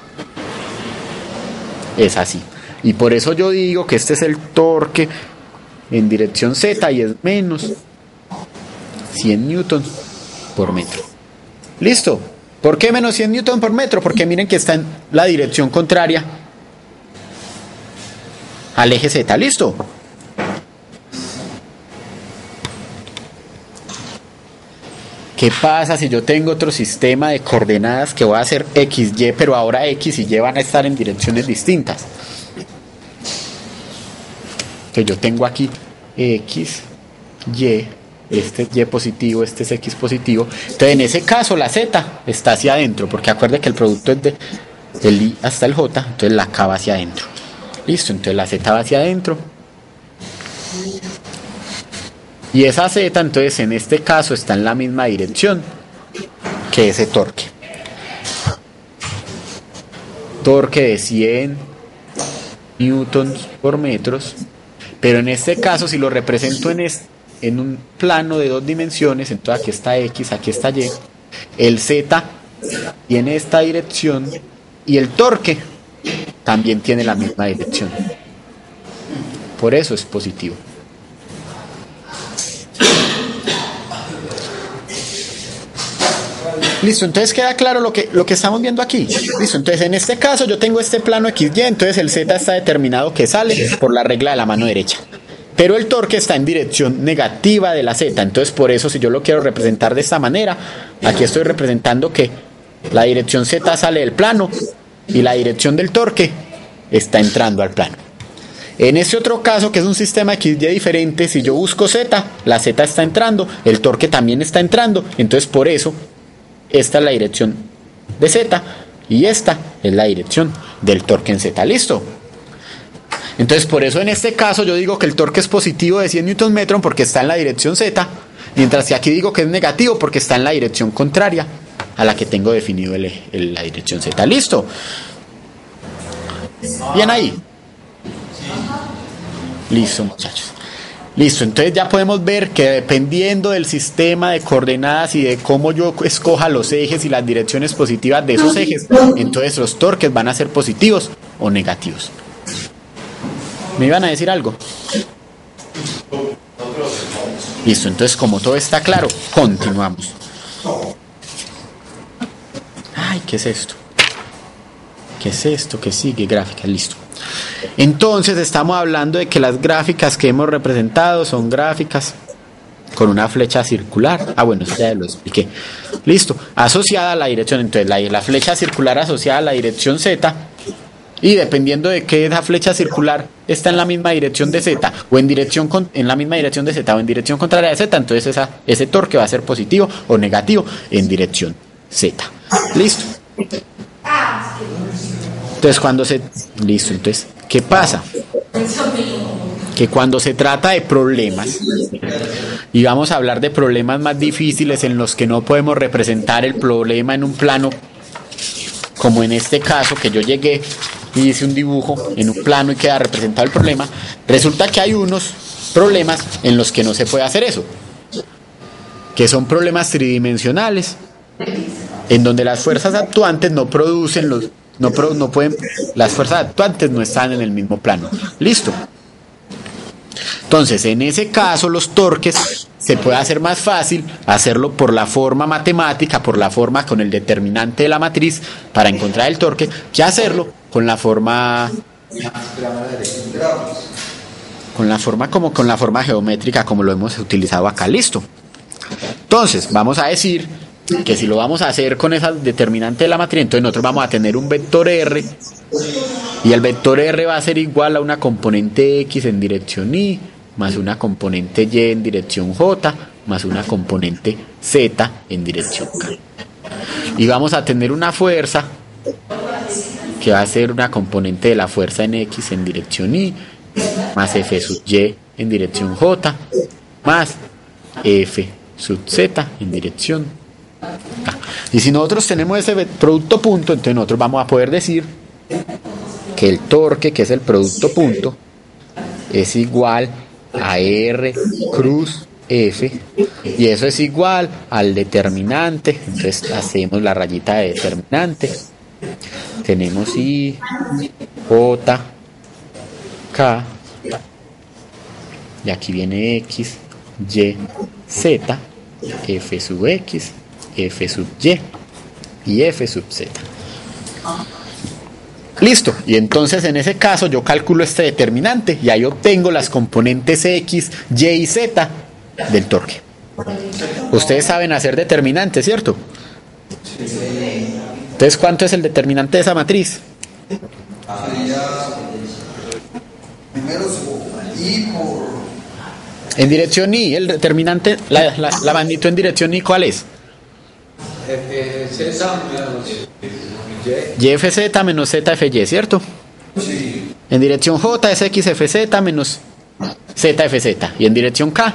es así. Y por eso yo digo que este es el torque en dirección Z y es menos 100 newtons por metro. ¿Listo? ¿Por qué menos 100 newtons por metro? Porque miren que está en la dirección contraria al eje Z. ¿Listo? ¿Qué pasa si yo tengo otro sistema de coordenadas que voy a hacer XY, pero ahora X y Y van a estar en direcciones distintas? Que yo tengo aquí X, Y, este es Y positivo, este es X positivo. Entonces en ese caso la Z está hacia adentro, porque acuerde que el producto es del I hasta el J, entonces la K va hacia adentro. Listo, entonces la Z va hacia adentro. Y esa Z entonces en este caso está en la misma dirección que ese torque. Torque de 100 newtons por metros. Pero en este caso, si lo represento en un plano de dos dimensiones, entonces aquí está X, aquí está Y, el Z tiene esta dirección y el torque también tiene la misma dirección. Por eso es positivo. Listo, entonces queda claro lo que estamos viendo aquí. Listo, entonces en este caso yo tengo este plano XY, entonces el Z está determinado que sale por la regla de la mano derecha. Pero el torque está en dirección negativa de la Z, entonces por eso si yo lo quiero representar de esta manera, aquí estoy representando que la dirección Z sale del plano y la dirección del torque está entrando al plano. En este otro caso, que es un sistema XY diferente, si yo busco Z, la Z está entrando, el torque también está entrando, entonces por eso esta es la dirección de Z y esta es la dirección del torque en Z. ¿Listo? Entonces, por eso en este caso yo digo que el torque es positivo de 100 Nm porque está en la dirección Z, mientras que aquí digo que es negativo porque está en la dirección contraria a la que tengo definido la dirección Z. ¿Listo? Bien ahí. Listo, muchachos. Listo, entonces ya podemos ver que dependiendo del sistema de coordenadas y de cómo yo escoja los ejes y las direcciones positivas de esos ejes, entonces los torques van a ser positivos o negativos. ¿Me iban a decir algo? Listo, entonces como todo está claro, continuamos. Ay, ¿qué es esto? ¿Qué es esto? ¿Qué sigue? Gráficas, listo. Entonces estamos hablando de que las gráficas que hemos representado son gráficas con una flecha circular. Ah, bueno, eso ya lo expliqué. Listo, asociada a la dirección. Entonces la flecha circular asociada a la dirección Z, y dependiendo de que esa flecha circular está en la misma dirección de Z o en la misma dirección de Z o en dirección contraria de Z, entonces ese torque va a ser positivo o negativo en dirección Z. Listo. Entonces entonces, ¿qué pasa? Que cuando se trata de problemas, y vamos a hablar de problemas más difíciles en los que no podemos representar el problema en un plano, como en este caso que yo llegué y hice un dibujo en un plano y queda representado el problema, resulta que hay unos problemas en los que no se puede hacer eso, que son problemas tridimensionales, en donde las fuerzas actuantes no producen las fuerzas actuantes no están en el mismo plano. Listo. Entonces, en ese caso, los torques se puede hacer más fácil hacerlo por la forma matemática, por la forma con el determinante de la matriz para encontrar el torque, que hacerlo con la forma geométrica como lo hemos utilizado acá. Listo. Entonces, vamos a decir que si lo vamos a hacer con esa determinante de la matriz, entonces nosotros vamos a tener un vector R, y el vector R va a ser igual a una componente X en dirección Y, más una componente Y en dirección J, más una componente Z en dirección K. Y vamos a tener una fuerza que va a ser una componente de la fuerza en X en dirección Y, más F sub Y en dirección J, más F sub Z en dirección K. Y si nosotros tenemos ese producto punto, entonces nosotros vamos a poder decir que el torque, que es el producto punto, es igual a R cruz F, y eso es igual al determinante. Entonces hacemos la rayita de determinante, tenemos I, J, K, y aquí viene X, Y, Z, F sub X, F sub Y F sub Z. Listo, y entonces en ese caso yo calculo este determinante y ahí obtengo las componentes X, Y y Z del torque. Ustedes saben hacer determinantes, ¿cierto? Entonces, ¿cuánto es el determinante de esa matriz? En dirección Y, el determinante, la magnitud en dirección Y, ¿cuál es? YFZ menos ZFY, ¿cierto? Sí. En dirección J es XFZ menos ZFZ. Y en dirección K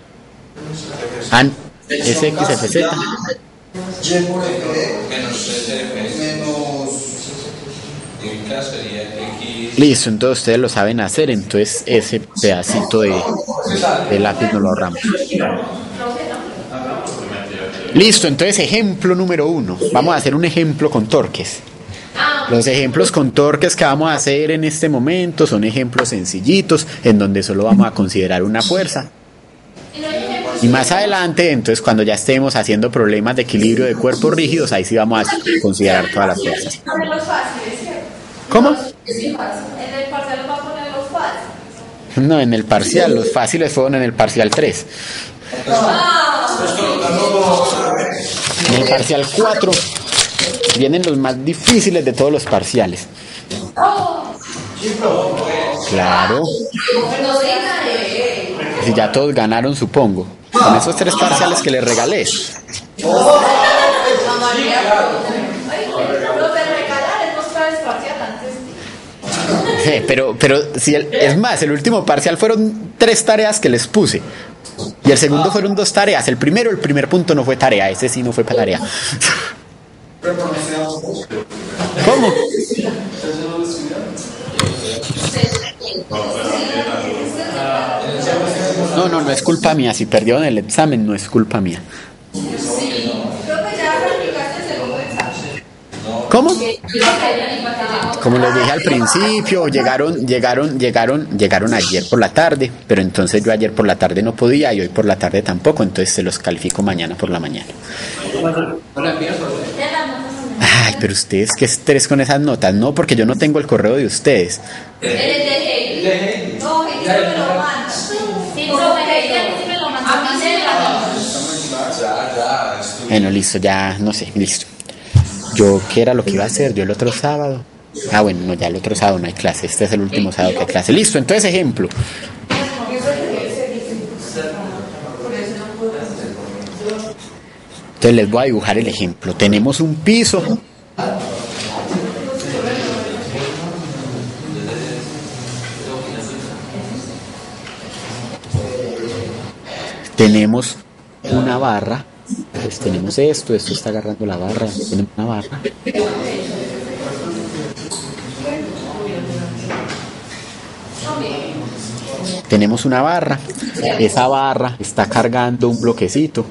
es XFZ. Listo, entonces ustedes lo saben hacer, entonces ese pedacito de lápiz no lo ahorramos. Listo, entonces ejemplo número 1. Vamos a hacer un ejemplo con torques. Los ejemplos con torques que vamos a hacer en este momento son ejemplos sencillitos, en donde solo vamos a considerar una fuerza. Y más adelante, entonces cuando ya estemos haciendo problemas de equilibrio de cuerpos rígidos, ahí sí vamos a considerar todas las fuerzas. ¿Cómo? En el parcial va a poner los fáciles. No, en el parcial, los fáciles fueron en el parcial 3. En el parcial 4 vienen los más difíciles de todos los parciales. Claro. Si ya todos ganaron, supongo. Con esos 3 parciales que les regalé. Pero si es más, el último parcial fueron 3 tareas que les puse. Y el segundo fueron 2 tareas. El primer punto no fue tarea, ese sí no fue para tarea. ¿Cómo? No es culpa mía. Si perdieron el examen, no es culpa mía. ¿Cómo? Como les dije al principio, llegaron ayer por la tarde, pero entonces yo ayer por la tarde no podía y hoy por la tarde tampoco, entonces se los califico mañana por la mañana. Ay, pero ustedes qué estrés con esas notas, no, porque yo no tengo el correo de ustedes. Bueno, listo, ya no sé, listo. Yo, ¿qué era lo que iba a hacer? Yo el otro sábado. Ah, bueno, no, ya el otro sábado no hay clase. Este es el último sábado que hay clase. Listo, entonces ejemplo. Entonces les voy a dibujar el ejemplo. Tenemos un piso. Tenemos una barra. Pues tenemos esto está agarrando la barra, tenemos una barra. Tenemos una barra, esa barra está cargando un bloquecito.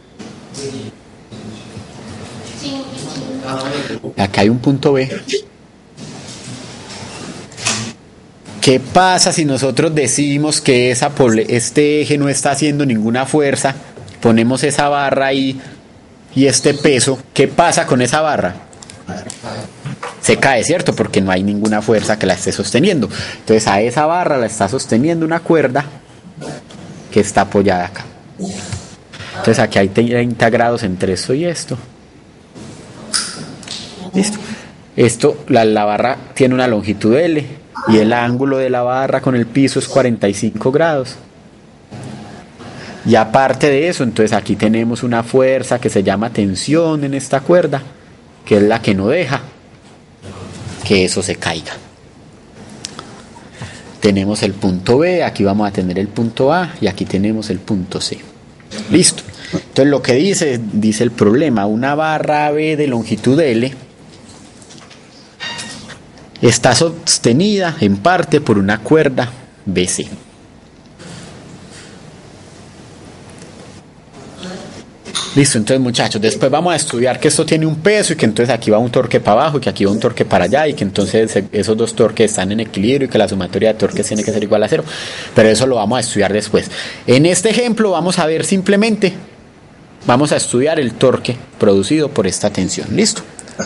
Acá hay un punto B. ¿Qué pasa si nosotros decimos que este eje no está haciendo ninguna fuerza? Ponemos esa barra ahí y este peso, ¿qué pasa con esa barra? Se cae, ¿cierto? Porque no hay ninguna fuerza que la esté sosteniendo. Entonces a esa barra la está sosteniendo una cuerda que está apoyada acá. Entonces aquí hay 30 grados entre esto y esto. Listo. La barra tiene una longitud L y el ángulo de la barra con el piso es 45 grados. Y aparte de eso, entonces aquí tenemos una fuerza que se llama tensión en esta cuerda, que es la que no deja que eso se caiga. Tenemos el punto B, aquí vamos a tener el punto A y aquí tenemos el punto C. Listo. Entonces lo que dice el problema, una barra B de longitud L está sostenida en parte por una cuerda BC. Listo, entonces muchachos, después vamos a estudiar que esto tiene un peso y que entonces aquí va un torque para abajo y que aquí va un torque para allá y que entonces esos dos torques están en equilibrio y que la sumatoria de torques tiene que ser igual a 0, pero eso lo vamos a estudiar después. En este ejemplo vamos a ver simplemente, vamos a estudiar el torque producido por esta tensión, ¿listo?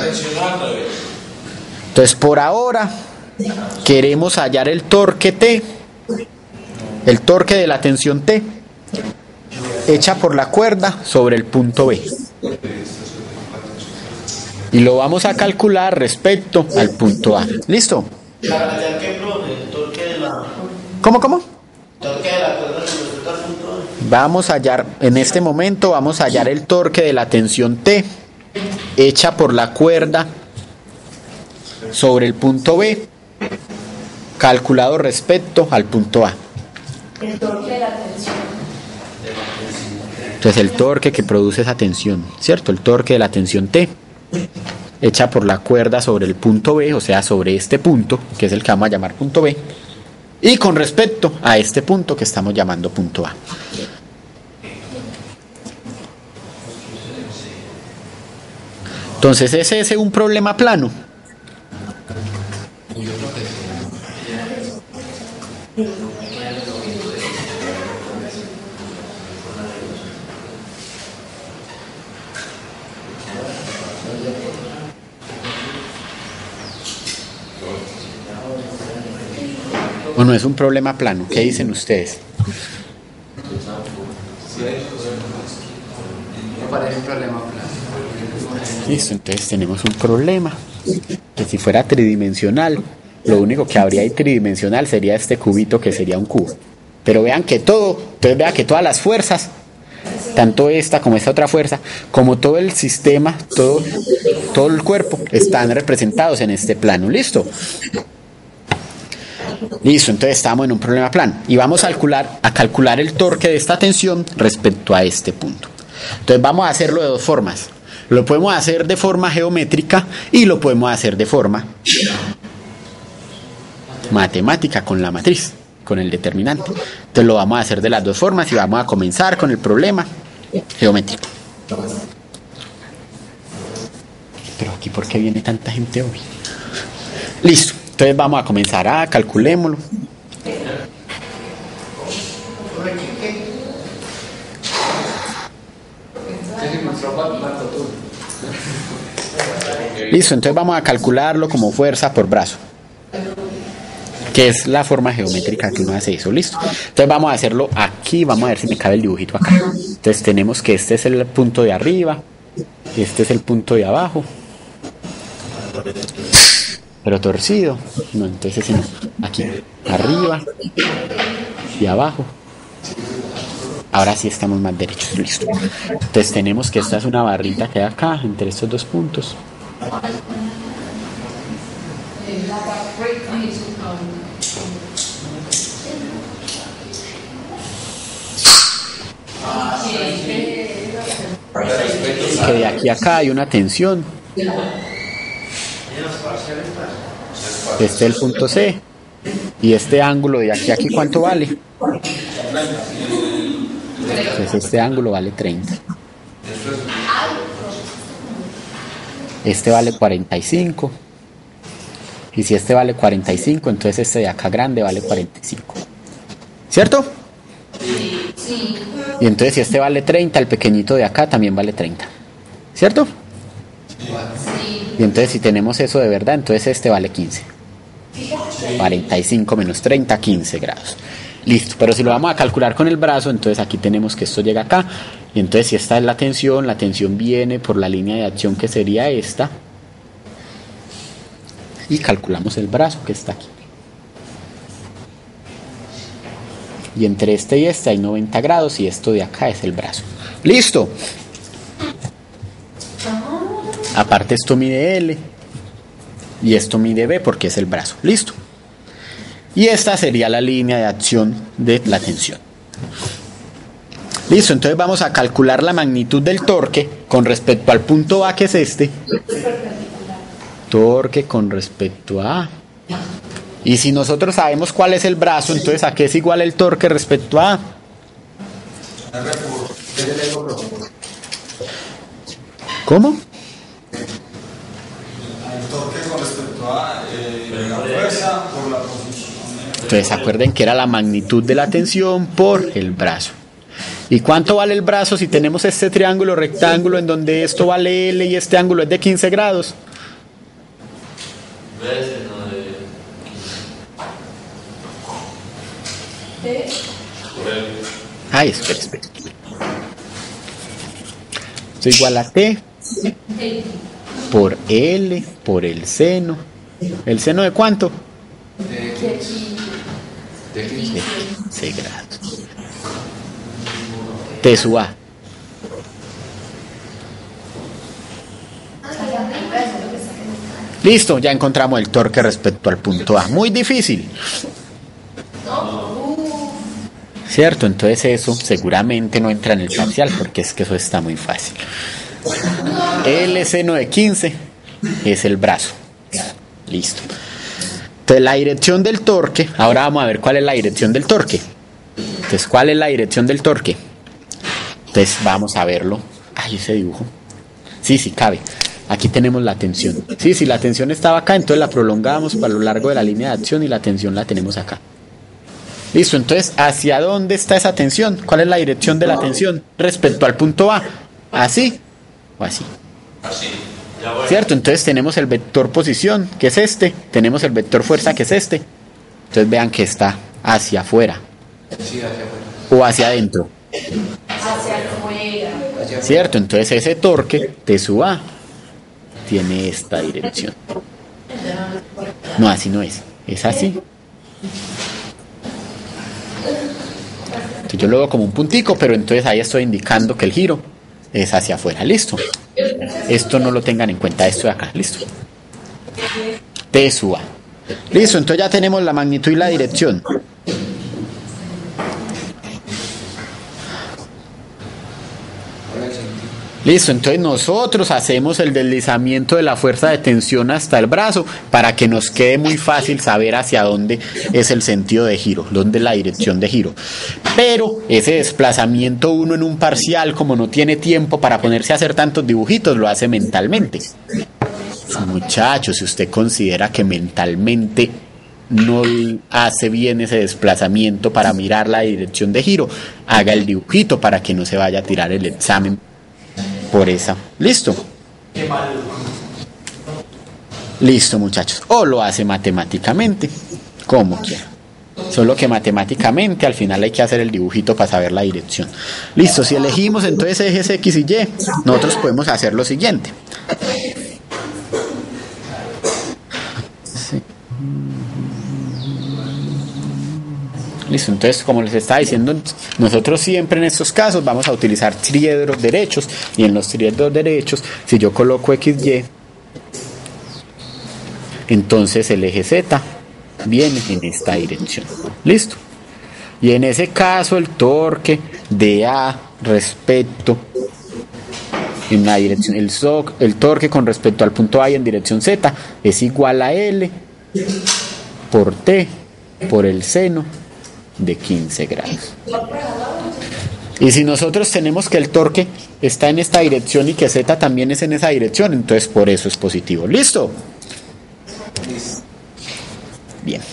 Entonces por ahora queremos hallar el torque T, el torque de la tensión T, hecha por la cuerda sobre el punto B. Y lo vamos a calcular respecto al punto A. ¿Listo? ¿Cómo? Vamos a hallar, en este momento vamos a hallar el torque de la tensión T, hecha por la cuerda sobre el punto B, calculado respecto al punto A. El torque de la tensión. Entonces el torque que produce esa tensión, ¿cierto? El torque de la tensión T, hecha por la cuerda sobre el punto B, o sea, sobre este punto, que es el que vamos a llamar punto B, y con respecto a este punto que estamos llamando punto A. Entonces, ¿es ese un problema plano? ¿O no es un problema plano? ¿Qué dicen ustedes? Me parece un problema plano. Listo, entonces tenemos un problema que si fuera tridimensional, lo único que habría ahí tridimensional sería este cubito que sería un cubo. Pero vean que vean que todas las fuerzas, tanto esta como esta otra fuerza, como todo el sistema, todo el cuerpo, están representados en este plano. ¿Listo? Listo, entonces estamos en un problema plano. Y vamos a calcular el torque de esta tensión respecto a este punto. Entonces vamos a hacerlo de dos formas. Lo podemos hacer de forma geométrica y lo podemos hacer de forma matemática con la matriz, con el determinante. Entonces lo vamos a hacer de las dos formas y vamos a comenzar con el problema geométrico. Pero aquí, ¿por qué viene tanta gente hoy? Listo, entonces vamos a comenzar. Calculémoslo. Listo, entonces vamos a calcularlo como fuerza por brazo, que es la forma geométrica que uno hace eso. Listo, entonces vamos a hacerlo aquí. Vamos a ver si me cabe el dibujito acá. Entonces tenemos que este es el punto de arriba, este es el punto de abajo, pero torcido. No, entonces ese no. Aquí, arriba y abajo. Ahora sí estamos más derechos. Listo. Entonces tenemos que esta es una barrita que hay acá entre estos dos puntos. Que de aquí a acá hay una tensión. Este es el punto C. Y este ángulo de aquí a aquí, ¿cuánto vale? Entonces este ángulo vale 30. Este vale 45. Y si este vale 45, entonces este de acá grande vale 45. ¿Cierto? Sí. Y entonces si este vale 30, el pequeñito de acá también vale 30. ¿Cierto? Sí. Y entonces si tenemos eso de verdad, entonces este vale 15. 45 menos 30, 15 grados. Listo, pero si lo vamos a calcular con el brazo, entonces aquí tenemos que esto llega acá. Y entonces si esta es la tensión viene por la línea de acción que sería esta. Y calculamos el brazo que está aquí. Y entre este y este hay 90 grados y esto de acá es el brazo. ¡Listo! Aparte esto mide L y esto mide B porque es el brazo. ¡Listo! Y esta sería la línea de acción de la tensión. Listo, entonces vamos a calcular la magnitud del torque con respecto al punto A, que es este. Torque con respecto a A. Y si nosotros sabemos cuál es el brazo, entonces ¿a qué es igual el torque respecto a A? ¿Cómo? El torque con respecto a la fuerza por la posición. Entonces acuerden que era la magnitud de la tensión por el brazo. ¿Y cuánto vale el brazo si tenemos este triángulo rectángulo en donde esto vale L y este ángulo es de 15 grados? Ay, espera. Esto es igual a T por L por el seno. ¿El seno de cuánto? De 15 grados. T sub A. Listo, ya encontramos el torque respecto al punto A. Muy difícil, ¿cierto? Entonces eso seguramente no entra en el parcial porque es que eso está muy fácil. L seno de 15 es el brazo. Listo. Entonces la dirección del torque, ahora vamos a ver cuál es la dirección del torque. Entonces, ¿cuál es la dirección del torque? Entonces vamos a verlo. Ay, ese dibujo. Sí, cabe. Aquí tenemos la tensión. Sí, si la tensión estaba acá, entonces la prolongamos para lo largo de la línea de acción y la tensión la tenemos acá. Listo, entonces, ¿hacia dónde está esa tensión? ¿Cuál es la dirección de la tensión respecto al punto A? ¿Así o así? Así. ¿Cierto? Entonces tenemos el vector posición, que es este. Tenemos el vector fuerza, que es este. Entonces vean que está hacia afuera. Sí, hacia afuera. O hacia adentro. Hacia afuera. ¿Cierto? Entonces ese torque T sub A tiene esta dirección. No, así no es. Es así. Entonces yo lo veo como un puntico, pero entonces ahí estoy indicando que el giro es hacia afuera. ¿Listo? Esto no lo tengan en cuenta, esto de acá. ¿Listo? T sub A. Listo, entonces ya tenemos la magnitud y la dirección. Listo, entonces nosotros hacemos el deslizamiento de la fuerza de tensión hasta el brazo para que nos quede muy fácil saber hacia dónde es el sentido de giro, dónde es la dirección de giro. Pero ese desplazamiento uno en un parcial, como no tiene tiempo para ponerse a hacer tantos dibujitos, lo hace mentalmente. Muchachos, si usted considera que mentalmente no hace bien ese desplazamiento para mirar la dirección de giro, haga el dibujito para que no se vaya a tirar el examen por esa. ¿Listo? Listo, muchachos. O lo hace matemáticamente, como quiera. Solo que matemáticamente al final hay que hacer el dibujito para saber la dirección. Listo, si elegimos entonces ejes X y Y, nosotros podemos hacer lo siguiente. Listo, entonces como les estaba diciendo, nosotros siempre en estos casos vamos a utilizar triedros derechos, y en los triedros derechos, si yo coloco XY, entonces el eje Z viene en esta dirección. Listo. Y en ese caso el torque de A respecto en la dirección, el torque con respecto al punto A y en dirección Z es igual a L por T por el seno de 15 grados. Y si nosotros tenemos que el torque está en esta dirección y que Z también es en esa dirección, entonces por eso es positivo. ¿Listo? Bien.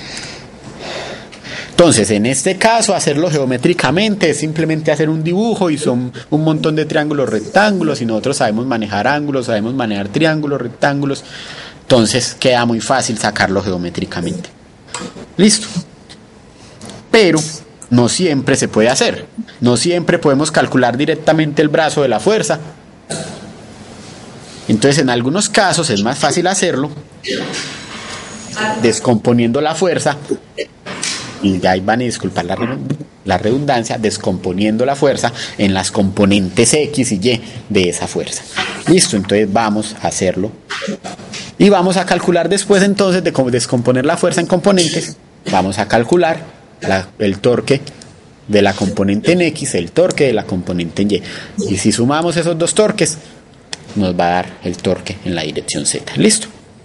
Entonces, en este caso, hacerlo geométricamente es simplemente hacer un dibujo y son un montón de triángulos rectángulos y nosotros sabemos manejar ángulos, sabemos manejar triángulos, rectángulos. Entonces, queda muy fácil sacarlo geométricamente. Listo. Pero no siempre se puede hacer. No siempre podemos calcular directamente el brazo de la fuerza. Entonces, en algunos casos es más fácil hacerlo descomponiendo la fuerza. Y ahí van a disculpar la redundancia, descomponiendo la fuerza en las componentes X y Y de esa fuerza. Listo, entonces vamos a hacerlo. Y vamos a calcular después entonces de descomponer la fuerza en componentes. Vamos a calcular el torque de la componente en X, el torque de la componente en Y. Y si sumamos esos dos torques, nos va a dar el torque en la dirección Z. ¿Listo?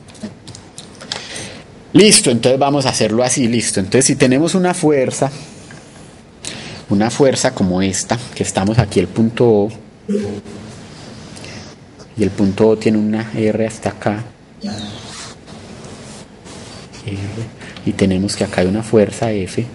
Listo, entonces vamos a hacerlo así, listo. Entonces si tenemos una fuerza como esta, que estamos aquí, el punto O, y el punto O tiene una R hasta acá, R, y tenemos que acá hay una fuerza F,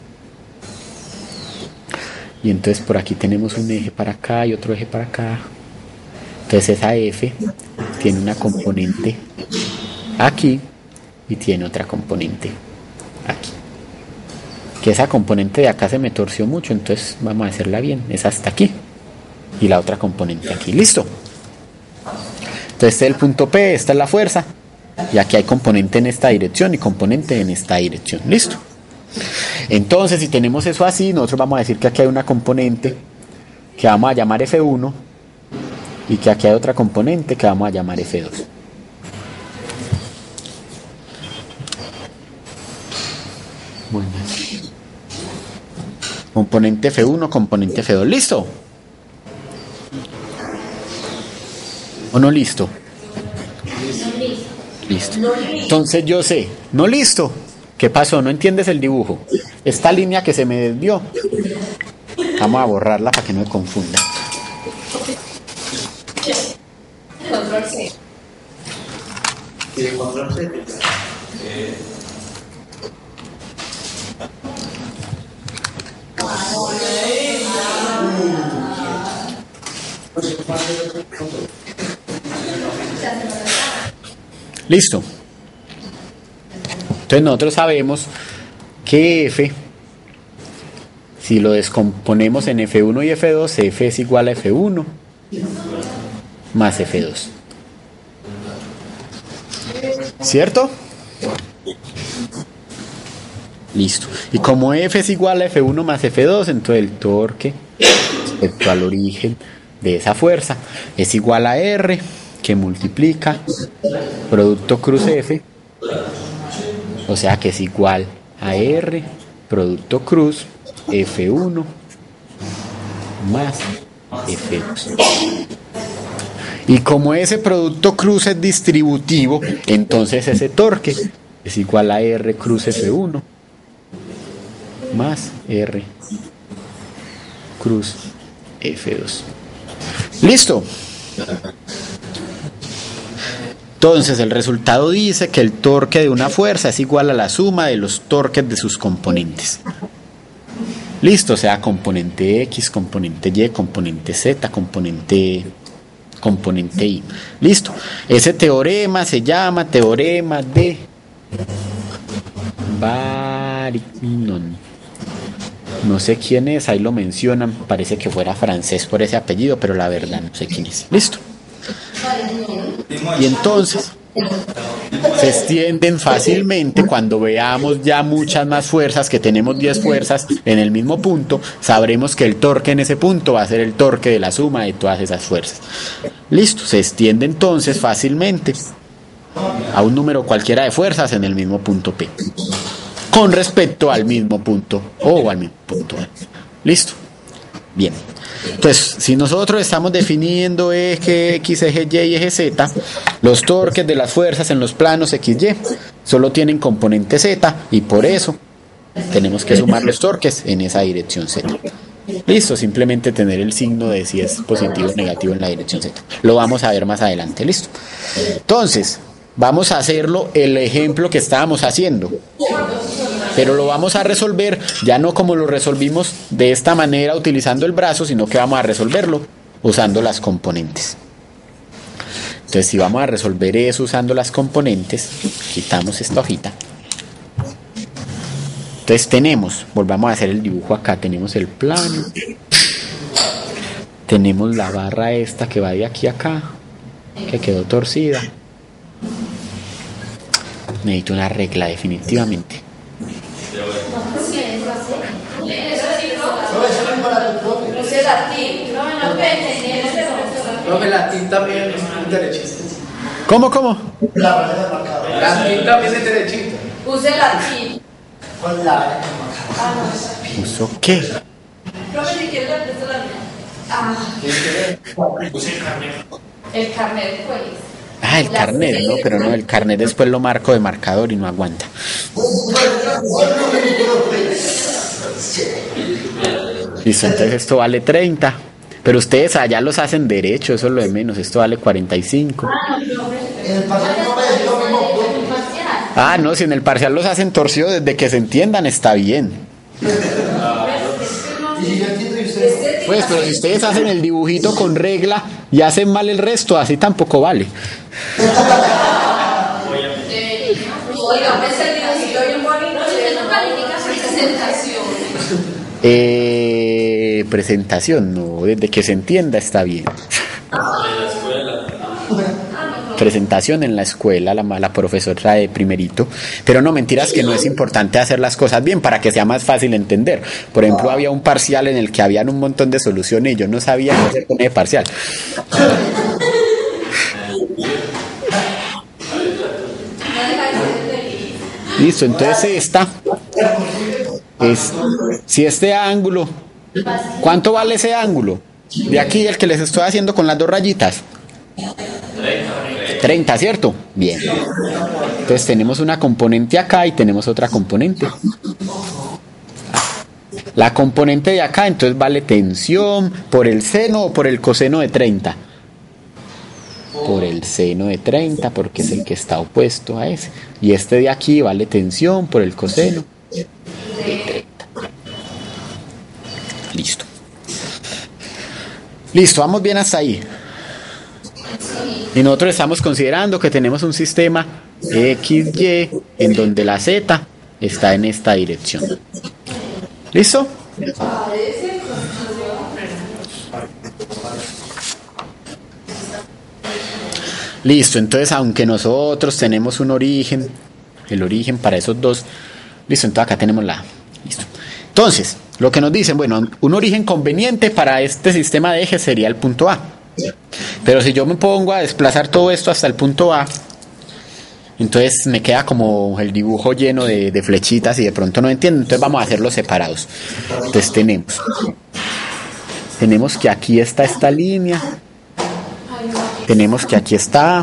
y entonces por aquí tenemos un eje para acá y otro eje para acá. Entonces esa F tiene una componente aquí y tiene otra componente aquí. Que esa componente de acá se me torció mucho, entonces vamos a hacerla bien. Es hasta aquí y la otra componente aquí. ¿Listo? Entonces este es el punto P, esta es la fuerza, y aquí hay componente en esta dirección y componente en esta dirección. ¿Listo? Entonces si tenemos eso así, nosotros vamos a decir que aquí hay una componente que vamos a llamar F1 y que aquí hay otra componente que vamos a llamar F2. Bueno. Componente F1, componente F2. ¿Listo? ¿O no listo? Listo. Entonces yo sé, no listo. ¿Qué pasó? ¿No entiendes el dibujo? Esta línea que se me desvió, vamos a borrarla para que no me confunda. Control C. Control C. Listo. Entonces nosotros sabemos que F, si lo descomponemos en F1 y F2, F es igual a F1 más F2. ¿Cierto? Listo. Y como F es igual a F1 más F2, entonces el torque respecto al origen de esa fuerza es igual a R, que multiplica producto cruz F O sea que es igual a R producto cruz F1 más F2. Y como ese producto cruz es distributivo, entonces ese torque es igual a R cruz F1 más R cruz F2. ¿Listo? Entonces el resultado dice que el torque de una fuerza es igual a la suma de los torques de sus componentes. Listo, o sea, componente X, componente Y, componente Z, componente Y. Listo. Ese teorema se llama teorema de Varignon. No sé quién es, ahí lo mencionan, parece que fuera francés por ese apellido, pero la verdad no sé quién es. Listo. Y entonces se extienden fácilmente cuando veamos ya muchas más fuerzas, que tenemos 10 fuerzas en el mismo punto, sabremos que el torque en ese punto va a ser el torque de la suma de todas esas fuerzas. Listo, se extiende entonces fácilmente a un número cualquiera de fuerzas en el mismo punto P, con respecto al mismo punto O o al mismo punto A. Listo. Bien. Entonces, si nosotros estamos definiendo eje X, eje Y y eje Z, los torques de las fuerzas en los planos XY solo tienen componente Z y por eso tenemos que sumar los torques en esa dirección Z. Listo, simplemente tener el signo de si es positivo o negativo en la dirección Z. Lo vamos a ver más adelante, listo. Entonces, vamos a hacerlo el ejemplo que estábamos haciendo. Pero lo vamos a resolver ya no como lo resolvimos de esta manera utilizando el brazo, sino que vamos a resolverlo usando las componentes. Entonces, si vamos a resolver eso usando las componentes, quitamos esta hojita. Entonces tenemos, volvamos a hacer el dibujo acá, tenemos el plano, tenemos la barra esta que va de aquí a acá, que quedó torcida. Necesito una regla definitivamente. Latín también es derechista. ¿Cómo? Latín también es derechista. Use latín. Con la ¿Uso qué? Profe, si quieres la presto la mía. Use el carnet. El carnet, pues. Ah, el carnet, no, pero no, el carnet después lo marco de marcador y no aguanta. Listo, entonces esto vale 30. Pero ustedes allá los hacen derecho, eso es lo de menos. Esto vale 45. Ah, no, si en el parcial los hacen torcidos, desde que se entiendan está bien. Pues, pero si ustedes hacen el dibujito con regla y hacen mal el resto, así tampoco vale. Oiga, pues el dibujito bien bonito, usted no califica su presentación. Presentación, no, desde que se entienda está bien. Presentación en la escuela, la profesora de primerito. Pero no, mentiras, que no es importante hacer las cosas bien para que sea más fácil entender. Por ejemplo, había un parcial en el que habían un montón de soluciones y yo no sabía qué hacer con ese parcial. Listo, entonces esta es, si este ángulo, ¿cuánto vale ese ángulo? De aquí, el que les estoy haciendo con las dos rayitas. 30, ¿cierto? Bien. Entonces tenemos una componente acá y tenemos otra componente. La componente de acá entonces vale tensión por el seno o por el coseno de 30. Por el seno de 30, porque es el que está opuesto a ese. Y este de aquí vale tensión por el coseno de 30. Listo. Listo, vamos bien hasta ahí. Y nosotros estamos considerando que tenemos un sistema XY en donde la Z está en esta dirección. ¿Listo? Listo, entonces aunque nosotros tenemos un origen, el origen para esos dos, listo, entonces acá tenemos la... Listo. Entonces, lo que nos dicen, bueno, un origen conveniente para este sistema de ejes sería el punto A. Pero si yo me pongo a desplazar todo esto hasta el punto A, Entonces me queda como el dibujo lleno de flechitas y de pronto no entiendo. Entonces vamos a hacerlos separados. Entonces tenemos que aquí está esta línea. Tenemos que aquí está.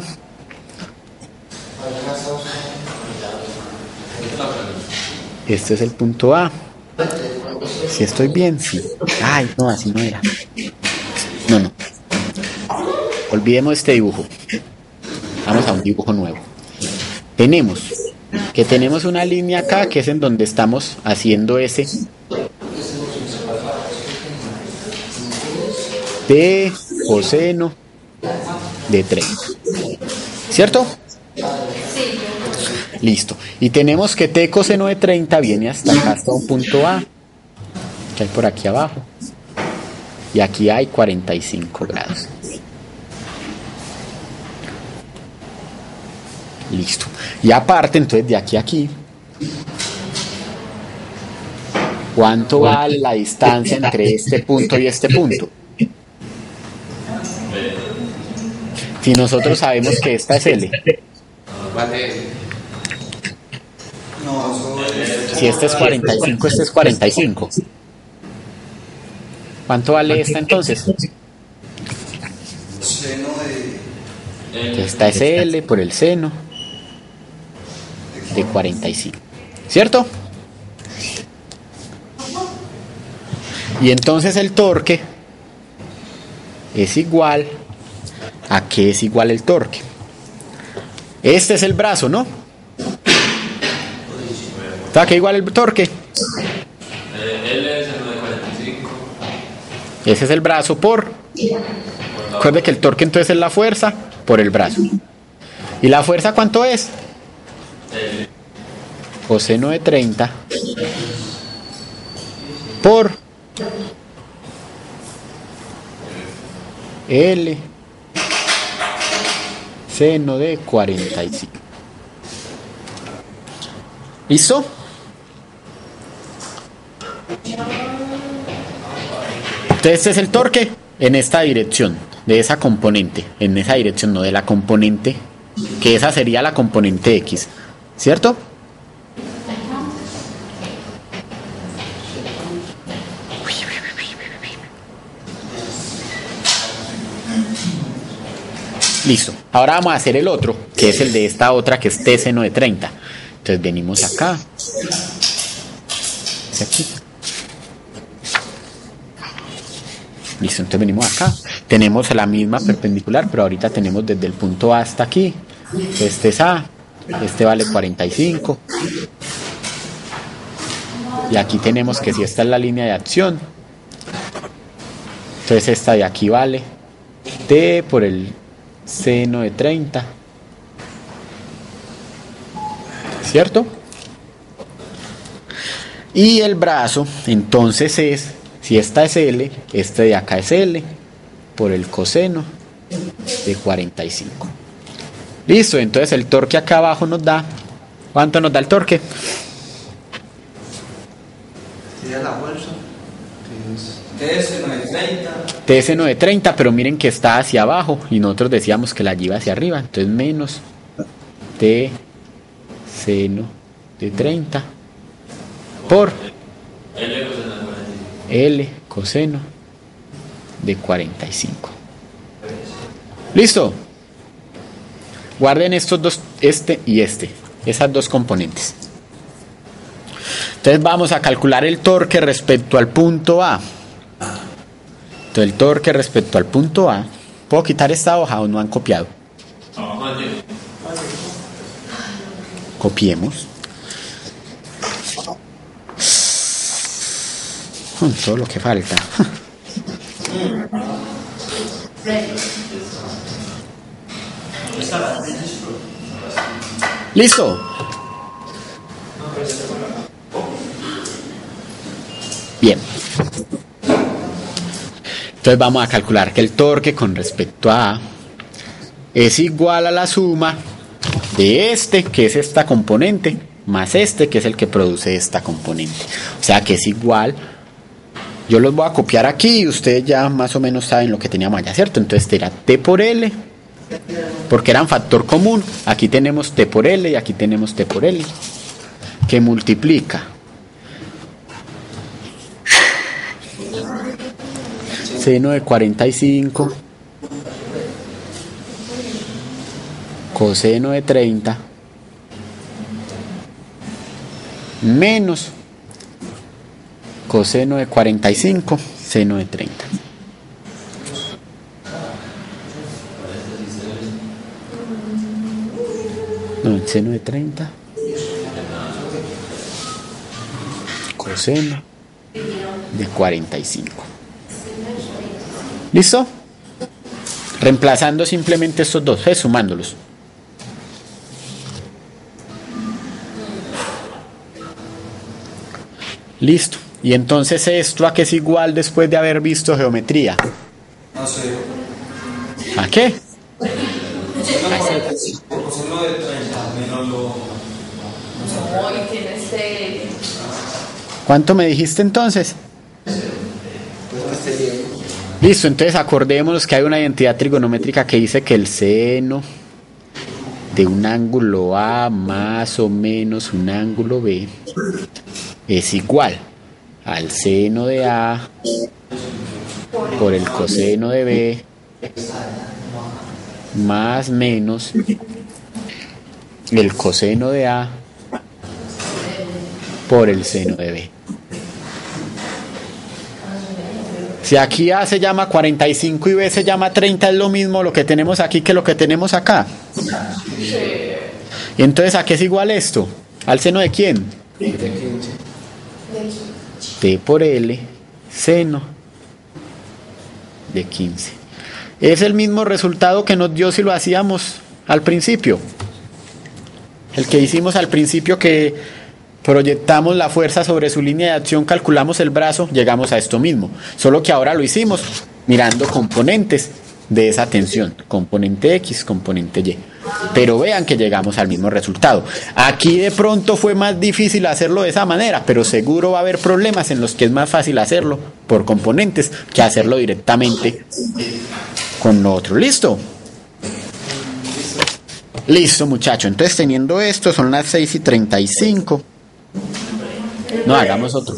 Este es el punto A. Si estoy bien, sí. Ay, no, así no era. No. Olvidemos este dibujo. Vamos a un dibujo nuevo. Tenemos una línea acá que es en donde estamos haciendo ese de coseno de 30. ¿Cierto? Sí. Listo. Y tenemos que t coseno de 30 viene hasta acá, hasta un punto A, que hay por aquí abajo. Y aquí hay 45 grados. Listo. Y aparte, entonces, de aquí a aquí, ¿cuánto vale la distancia entre este punto y este punto? Si nosotros sabemos que esta es L. Si este es 45, este es 45. ¿Cuánto vale esta entonces? Esta es L por el seno de 45. ¿Cierto? Y entonces el torque es igual a ¿qué es igual el torque? Este es el brazo, ¿no? ¿Está qué igual el torque? L es el de 45. Ese es el brazo por... Recuerde que el torque entonces es la fuerza por el brazo. ¿Y la fuerza cuánto es? Coseno de 30 por L seno de 45. ¿Listo? Entonces este es el torque en esta dirección, de esa componente, en esa dirección, no de la componente, que esa sería la componente X, ¿cierto? Listo. Ahora vamos a hacer el otro, que es el de esta otra, que es T seno de 30. Entonces venimos acá. Aquí. Listo, entonces venimos acá. Tenemos la misma perpendicular, pero ahorita tenemos desde el punto A hasta aquí. Este es A. Este vale 45. Y aquí tenemos que si esta es la línea de acción, entonces esta de aquí vale T por el seno de 30, ¿cierto? Y el brazo entonces es, si esta es L, este de acá es L por el coseno de 45. Listo, entonces el torque acá abajo nos da, ¿cuánto nos da el torque? Sería la fuerza. T seno de 30. T seno de 30, pero miren que está hacia abajo y nosotros decíamos que la lleva hacia arriba, entonces menos T seno de 30 por L coseno de 45. ¿Listo? Guarden estos dos, este y este, esas dos componentes. Entonces vamos a calcular el torque respecto al punto A. Entonces el torque respecto al punto A. ¿Puedo quitar esta hoja o no han copiado? Copiemos. Todo lo que falta. ¿Listo? Bien. Entonces vamos a calcular que el torque con respecto a A es igual a la suma de este, que es esta componente, más este, que es el que produce esta componente. O sea que es igual. Yo los voy a copiar aquí y ustedes ya más o menos saben lo que teníamos allá, ¿cierto? Entonces será T por L porque eran factor común. Aquí tenemos t por l y aquí tenemos t por l, que multiplica seno de 45 coseno de 30 menos coseno de 45 seno de 30. No, el seno de 30 coseno de 45. ¿Listo? Reemplazando simplemente estos dos, sumándolos. Listo. Y entonces esto a qué es igual después de haber visto geometría. No sé. ¿A qué? Coseno de 30 menos lo. Hoy tienes ¿Cuánto me dijiste entonces? Listo, entonces acordémonos que hay una identidad trigonométrica que dice que el seno de un ángulo A más o menos un ángulo B es igual al seno de A por el coseno de B más menos el coseno de A por el seno de B. Si aquí A se llama 45 y B se llama 30, es lo mismo lo que tenemos aquí que lo que tenemos acá. Y entonces, ¿a qué es igual esto? ¿Al seno de quién? T por L, seno de 15. Es el mismo resultado que nos dio si lo hacíamos al principio. El que hicimos al principio, que proyectamos la fuerza sobre su línea de acción, calculamos el brazo, llegamos a esto mismo. Solo que ahora lo hicimos mirando componentes de esa tensión, componente X, componente Y. Pero vean que llegamos al mismo resultado. Aquí de pronto fue más difícil hacerlo de esa manera, pero seguro va a haber problemas en los que es más fácil hacerlo por componentes que hacerlo directamente con lo otro. ¿Listo? Listo, muchachos. Entonces, teniendo esto, son las 6:35. No, hagamos otro.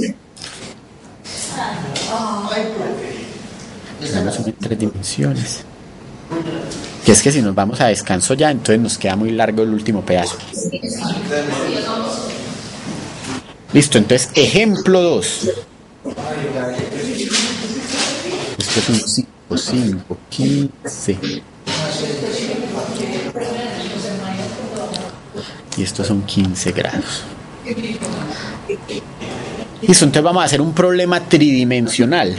Hagamos uno en 3 dimensiones. Que es que si nos vamos a descanso ya, entonces nos queda muy largo el último pedazo. Listo, entonces, ejemplo 2. Esto es un 5, 15. Y estos son 15 grados. Listo, entonces vamos a hacer un problema tridimensional.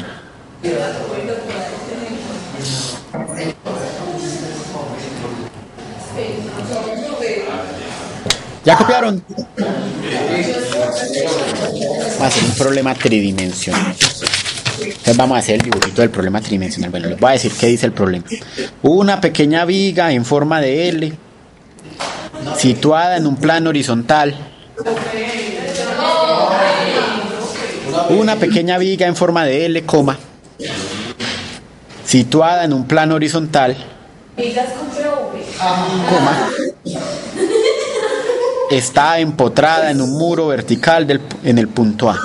¿Ya copiaron? Vamos a hacer un problema tridimensional. Entonces vamos a hacer el dibujito del problema tridimensional. Bueno, les voy a decir qué dice el problema. Una pequeña viga en forma de L, situada en un plano horizontal. Una pequeña viga en forma de L, situada en un plano horizontal, está empotrada en un muro vertical en el punto A.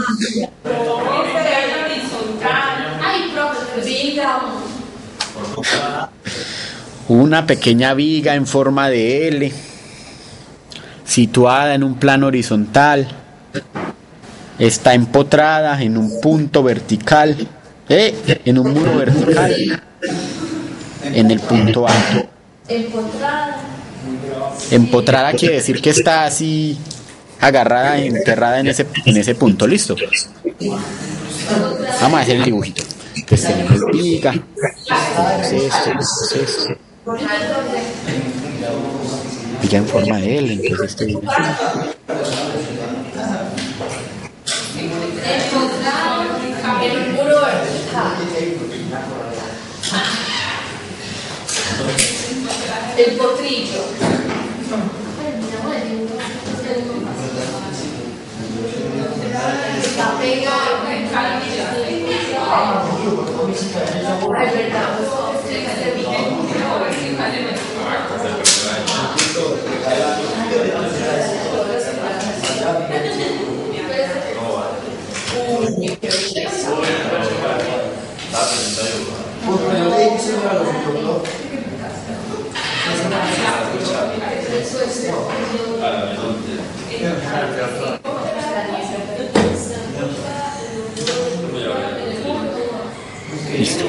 Una pequeña viga en forma de L, situada en un plano horizontal, está empotrada en un punto vertical, en un muro vertical, en el punto A. Empotrada quiere decir que está así agarrada, enterrada en ese punto. Listo. Vamos a hacer el dibujito. Entonces tenemos viga, esto. Viga en forma de L, entonces esto viene así. El potrillo. Está pegado. Ay, verdad. Porque yo le dije que se me lo explotó. Listo.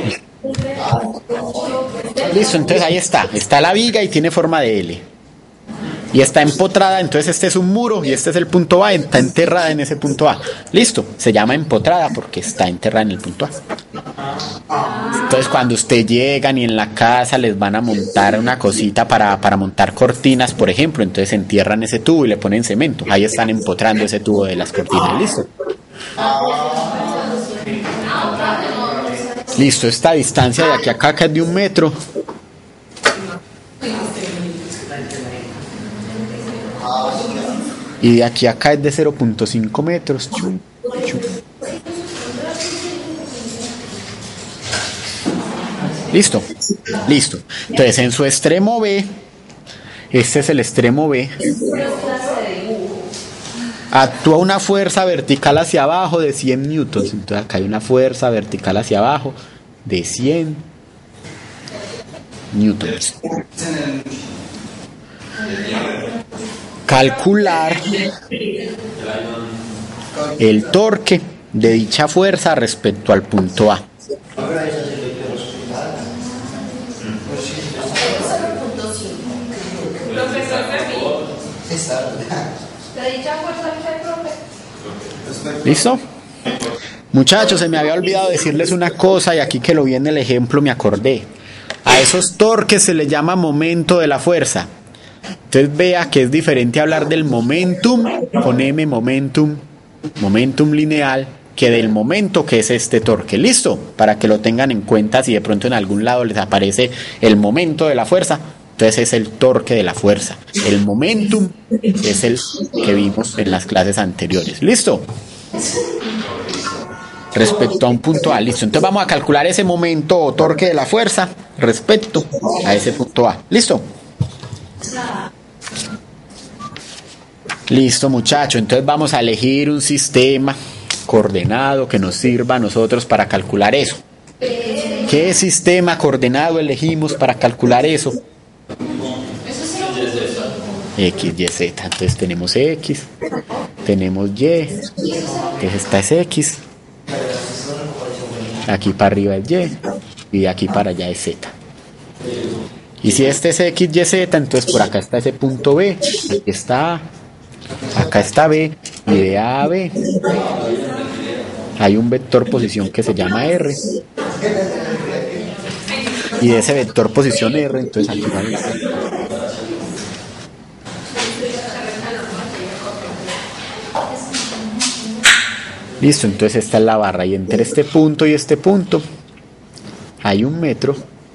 Listo, entonces ahí está. Está la viga y tiene forma de L. Y está empotrada, entonces este es un muro y este es el punto A, está enterrada en ese punto A. Listo, se llama empotrada porque está enterrada en el punto A. Entonces cuando usted llegan y en la casa les van a montar una cosita para montar cortinas, por ejemplo, entonces entierran ese tubo y le ponen cemento. Ahí están empotrando ese tubo de las cortinas. Listo. Listo, esta distancia de aquí a acá es de 1 metro. Y de aquí a acá es de 0.5 metros. Listo, listo. Entonces en su extremo B, este es el extremo B, actúa una fuerza vertical hacia abajo de 100 newtons. Entonces acá hay una fuerza vertical hacia abajo de 100 newtons. Calcular el torque de dicha fuerza respecto al punto A. ¿Listo? Muchachos, se me había olvidado decirles una cosa y aquí que lo vi en el ejemplo me acordé. A esos torques se le llama momento de la fuerza. Entonces vea que es diferente hablar del momentum, con M, momentum lineal, que del momento que es este torque. ¿Listo? Para que lo tengan en cuenta si de pronto en algún lado les aparece el momento de la fuerza. Entonces es el torque de la fuerza. El momentum es el que vimos en las clases anteriores. ¿Listo? Respecto a un punto A. Listo. Entonces vamos a calcular ese momento o torque de la fuerza respecto a ese punto A. ¿Listo? Listo, muchachos. Entonces vamos a elegir un sistema coordenado que nos sirva a nosotros para calcular eso. ¿Qué sistema coordenado elegimos para calcular eso? X, Y, Z. Entonces tenemos X, tenemos Y, que esta es X, aquí para arriba es Y y de aquí para allá es Z. Y si este es X, Y, Z, entonces por acá está ese punto B, aquí está A, acá está B, y de A a B hay un vector posición que se llama R. Y de ese vector posición R, entonces aquí va a ir. Listo, entonces esta es la barra y entre este punto y este punto hay 1 metro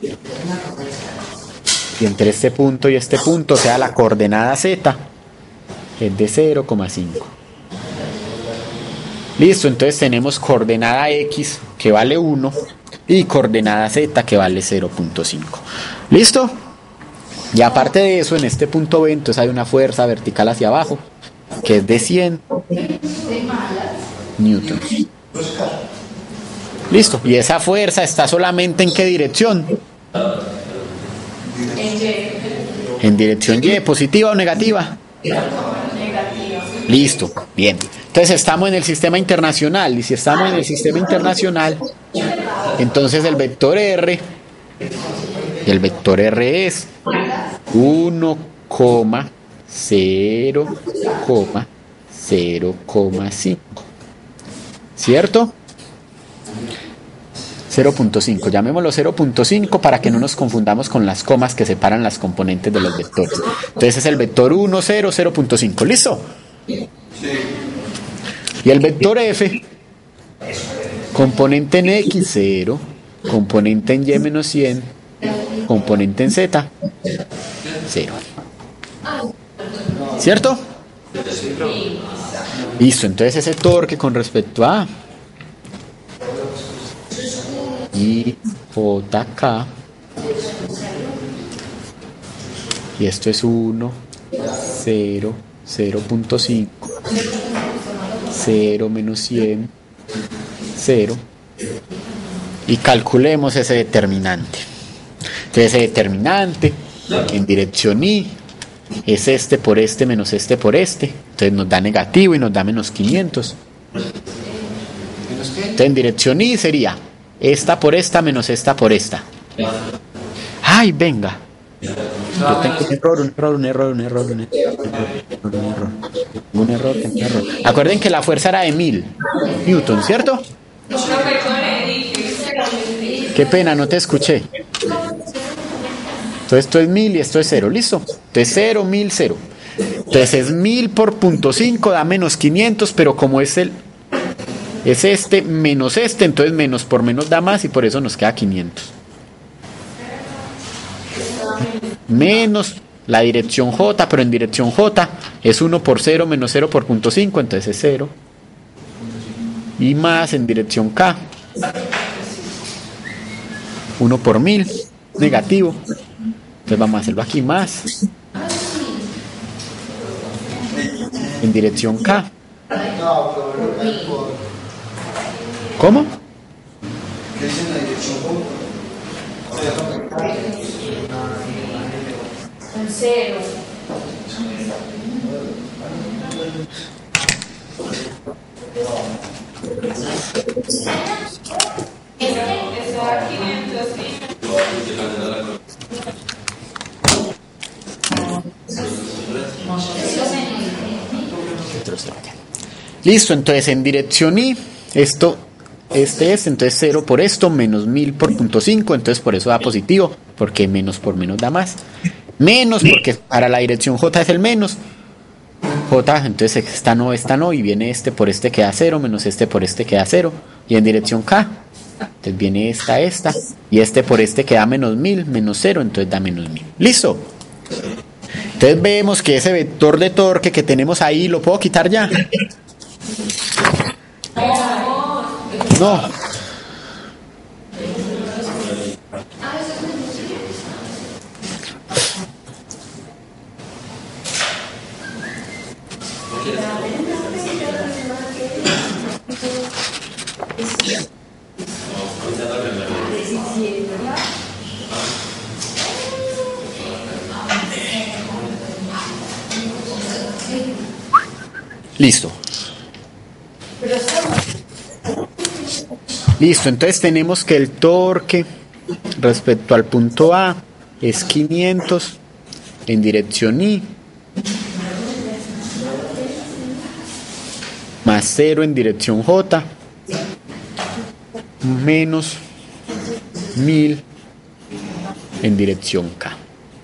y entre este punto y este punto, o sea la coordenada Z es de 0,5. Listo, entonces tenemos coordenada X que vale 1 y coordenada Z que vale 0.5. ¿Listo? Y aparte de eso, en este punto B entonces hay una fuerza vertical hacia abajo que es de 100 newtons. Listo. ¿Y esa fuerza está solamente en qué dirección? En dirección Y, ¿positiva o negativa? Listo, bien. Entonces estamos en el sistema internacional. Y si estamos en el sistema internacional, entonces el vector R es 1,0,5. ¿Cierto? 0.5, llamémoslo 0.5 para que no nos confundamos con las comas que separan las componentes de los vectores. Entonces es el vector 1, 0, 0.5. ¿Listo? Sí. Y el vector F, componente en X, 0, componente en Y menos 100, componente en Z, 0. ¿Cierto? Listo, entonces ese torque con respecto a y JK, y esto es 1, 0, 0.5, 0 menos 100, 0, y calculemos ese determinante. Entonces ese determinante en dirección Y es este por este menos este por este. Entonces nos da negativo y nos da menos 500. Entonces en dirección Y sería esta por esta menos esta por esta. ¡Ay, venga! Yo tengo un error. Acuerden que la fuerza era de 1000 Newton, ¿cierto? Qué pena, no te escuché. Entonces esto es 1000 y esto es 0, ¿listo? Entonces 0, 1000, 0. Entonces es 1000 por 0.5 da menos 500, pero como es este menos este, entonces menos por menos da más y por eso nos queda 500. Menos la dirección J, pero en dirección J es 1 por 0 menos 0 por 0.5, entonces es 0. Y más en dirección K, 1 por 1000, negativo. Entonces vamos a hacerlo aquí, más en dirección K. ¿Cómo? ¿Qué dice en la dirección J? Cero. Listo, entonces en dirección Y, entonces 0 por esto, menos 1000 por 0.5, entonces por eso da positivo, porque menos por menos da más. Menos, porque para la dirección J es el menos. J, entonces esta no, y viene este por este que da 0, menos este por este que da 0. Y en dirección K, entonces viene esta, y este por este que da menos 1000, menos 0, entonces da menos 1000. ¿Listo? Entonces vemos que ese vector de torque que tenemos ahí, ¿lo puedo quitar ya? No. Listo. Listo, entonces tenemos que el torque respecto al punto A es 500 en dirección Y más 0 en dirección J menos 1000 en dirección K.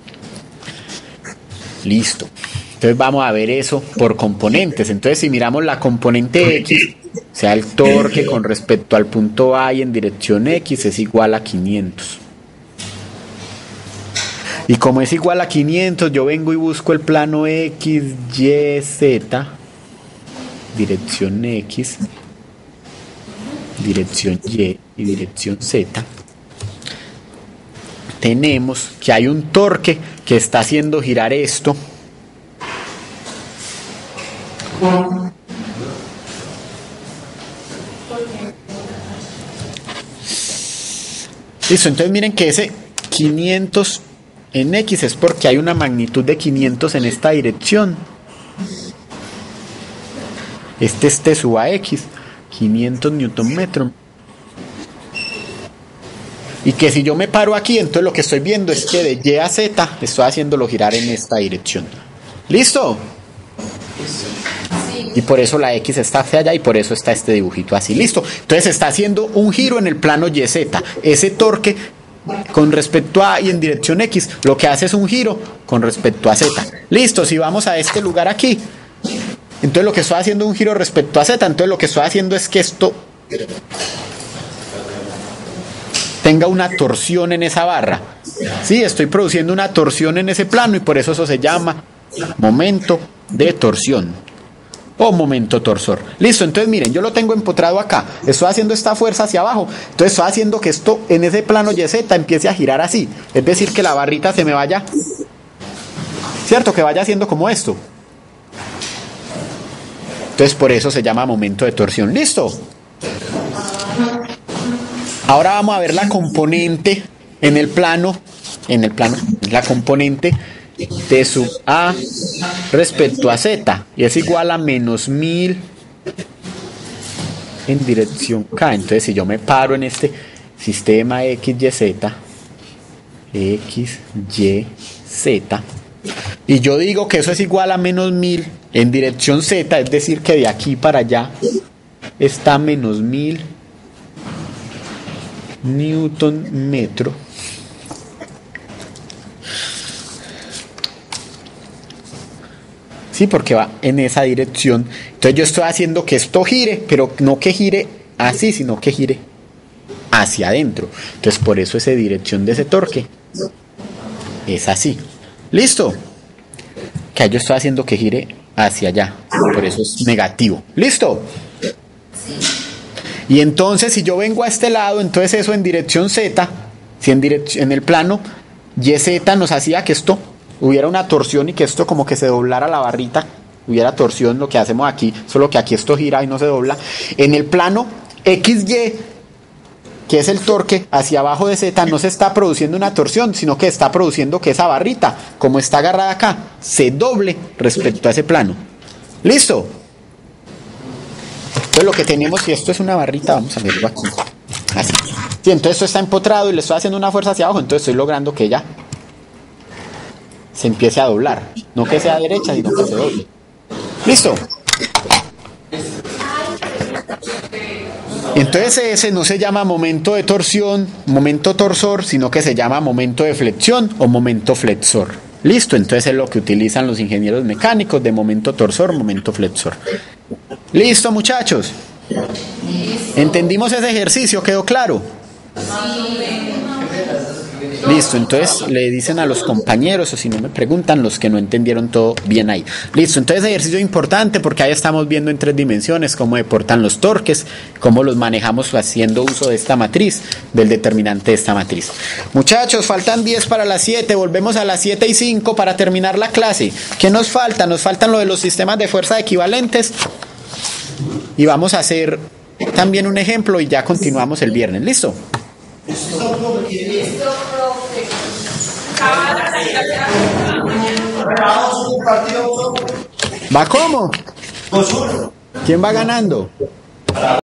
Listo. Entonces vamos a ver eso por componentes. Entonces si miramos la componente X, o sea el torque con respecto al punto A y en dirección X es igual a 500. Y como es igual a 500, yo vengo y busco el plano X, Y, Z, dirección X, dirección Y y dirección Z. Tenemos que hay un torque que está haciendo girar esto. Listo, entonces miren que ese 500 en X es porque hay una magnitud de 500 en esta dirección. Este sub a X, 500 Newton metro. Y que si yo me paro aquí, entonces lo que estoy viendo es que de Y a Z estoy haciéndolo girar en esta dirección. ¿Listo? Y por eso la X está hacia allá y por eso está este dibujito así. Listo. Entonces está haciendo un giro en el plano YZ. Ese torque con respecto a y en dirección X lo que hace es un giro con respecto a Z. Listo. Si vamos a este lugar aquí, entonces lo que estoy haciendo es un giro respecto a Z. Entonces lo que estoy haciendo es que esto tenga una torsión en esa barra. Sí, estoy produciendo una torsión en ese plano y por eso se llama momento de torsión o momento torsor. Listo, entonces miren, yo lo tengo empotrado acá, estoy haciendo esta fuerza hacia abajo, entonces estoy haciendo que esto en ese plano YZ empiece a girar así, es decir que la barrita se me vaya, cierto, que vaya haciendo como esto. Entonces por eso se llama momento de torsión. ¿Listo? Ahora vamos a ver la componente en el plano, la componente de sub A respecto a Z, y es igual a menos 1000 en dirección K. Entonces, si yo me paro en este sistema XYZ, y yo digo que eso es igual a menos 1000 en dirección Z, es decir, que de aquí para allá está menos 1000 Newton metro. Sí, porque va en esa dirección. Entonces yo estoy haciendo que esto gire, pero no que gire así, sino que gire hacia adentro. Entonces por eso esa dirección de ese torque es así. ¿Listo? Que yo estoy haciendo que gire hacia allá. Por eso es negativo. ¿Listo? Y entonces si yo vengo a este lado, entonces eso en dirección Z, si en el plano YZ nos hacía que esto hubiera una torsión y que esto como que se doblara la barrita, hubiera torsión, lo que hacemos aquí, solo que aquí esto gira y no se dobla. En el plano XY, que es el torque hacia abajo de Z, no se está produciendo una torsión, sino que está produciendo que esa barrita, como está agarrada acá, se doble respecto a ese plano. ¿Listo? Entonces lo que tenemos, si esto es una barrita, vamos a verlo aquí. Así. Sí, entonces esto está empotrado y le estoy haciendo una fuerza hacia abajo, entonces estoy logrando que ella se empiece a doblar. No que sea derecha, sino que se doble. ¿Listo? Entonces ese no se llama momento de torsión, momento torsor, sino que se llama momento de flexión o momento flexor. ¿Listo? Entonces es lo que utilizan los ingenieros mecánicos de momento torsor, momento flexor. ¿Listo, muchachos? ¿Entendimos ese ejercicio? ¿Quedó claro? Listo, entonces le dicen a los compañeros, o si no me preguntan, los que no entendieron todo bien ahí. Listo, entonces ejercicio importante porque ahí estamos viendo en 3 dimensiones cómo deportan los torques, cómo los manejamos haciendo uso de esta matriz, del determinante de esta matriz. Muchachos, faltan 10 para las 7, volvemos a las 7:05 para terminar la clase. ¿Qué nos falta? Nos faltan lo de los sistemas de fuerza equivalentes y vamos a hacer también un ejemplo y ya continuamos el viernes. ¿Listo? ¿Va cómo? ¿Quién va ganando?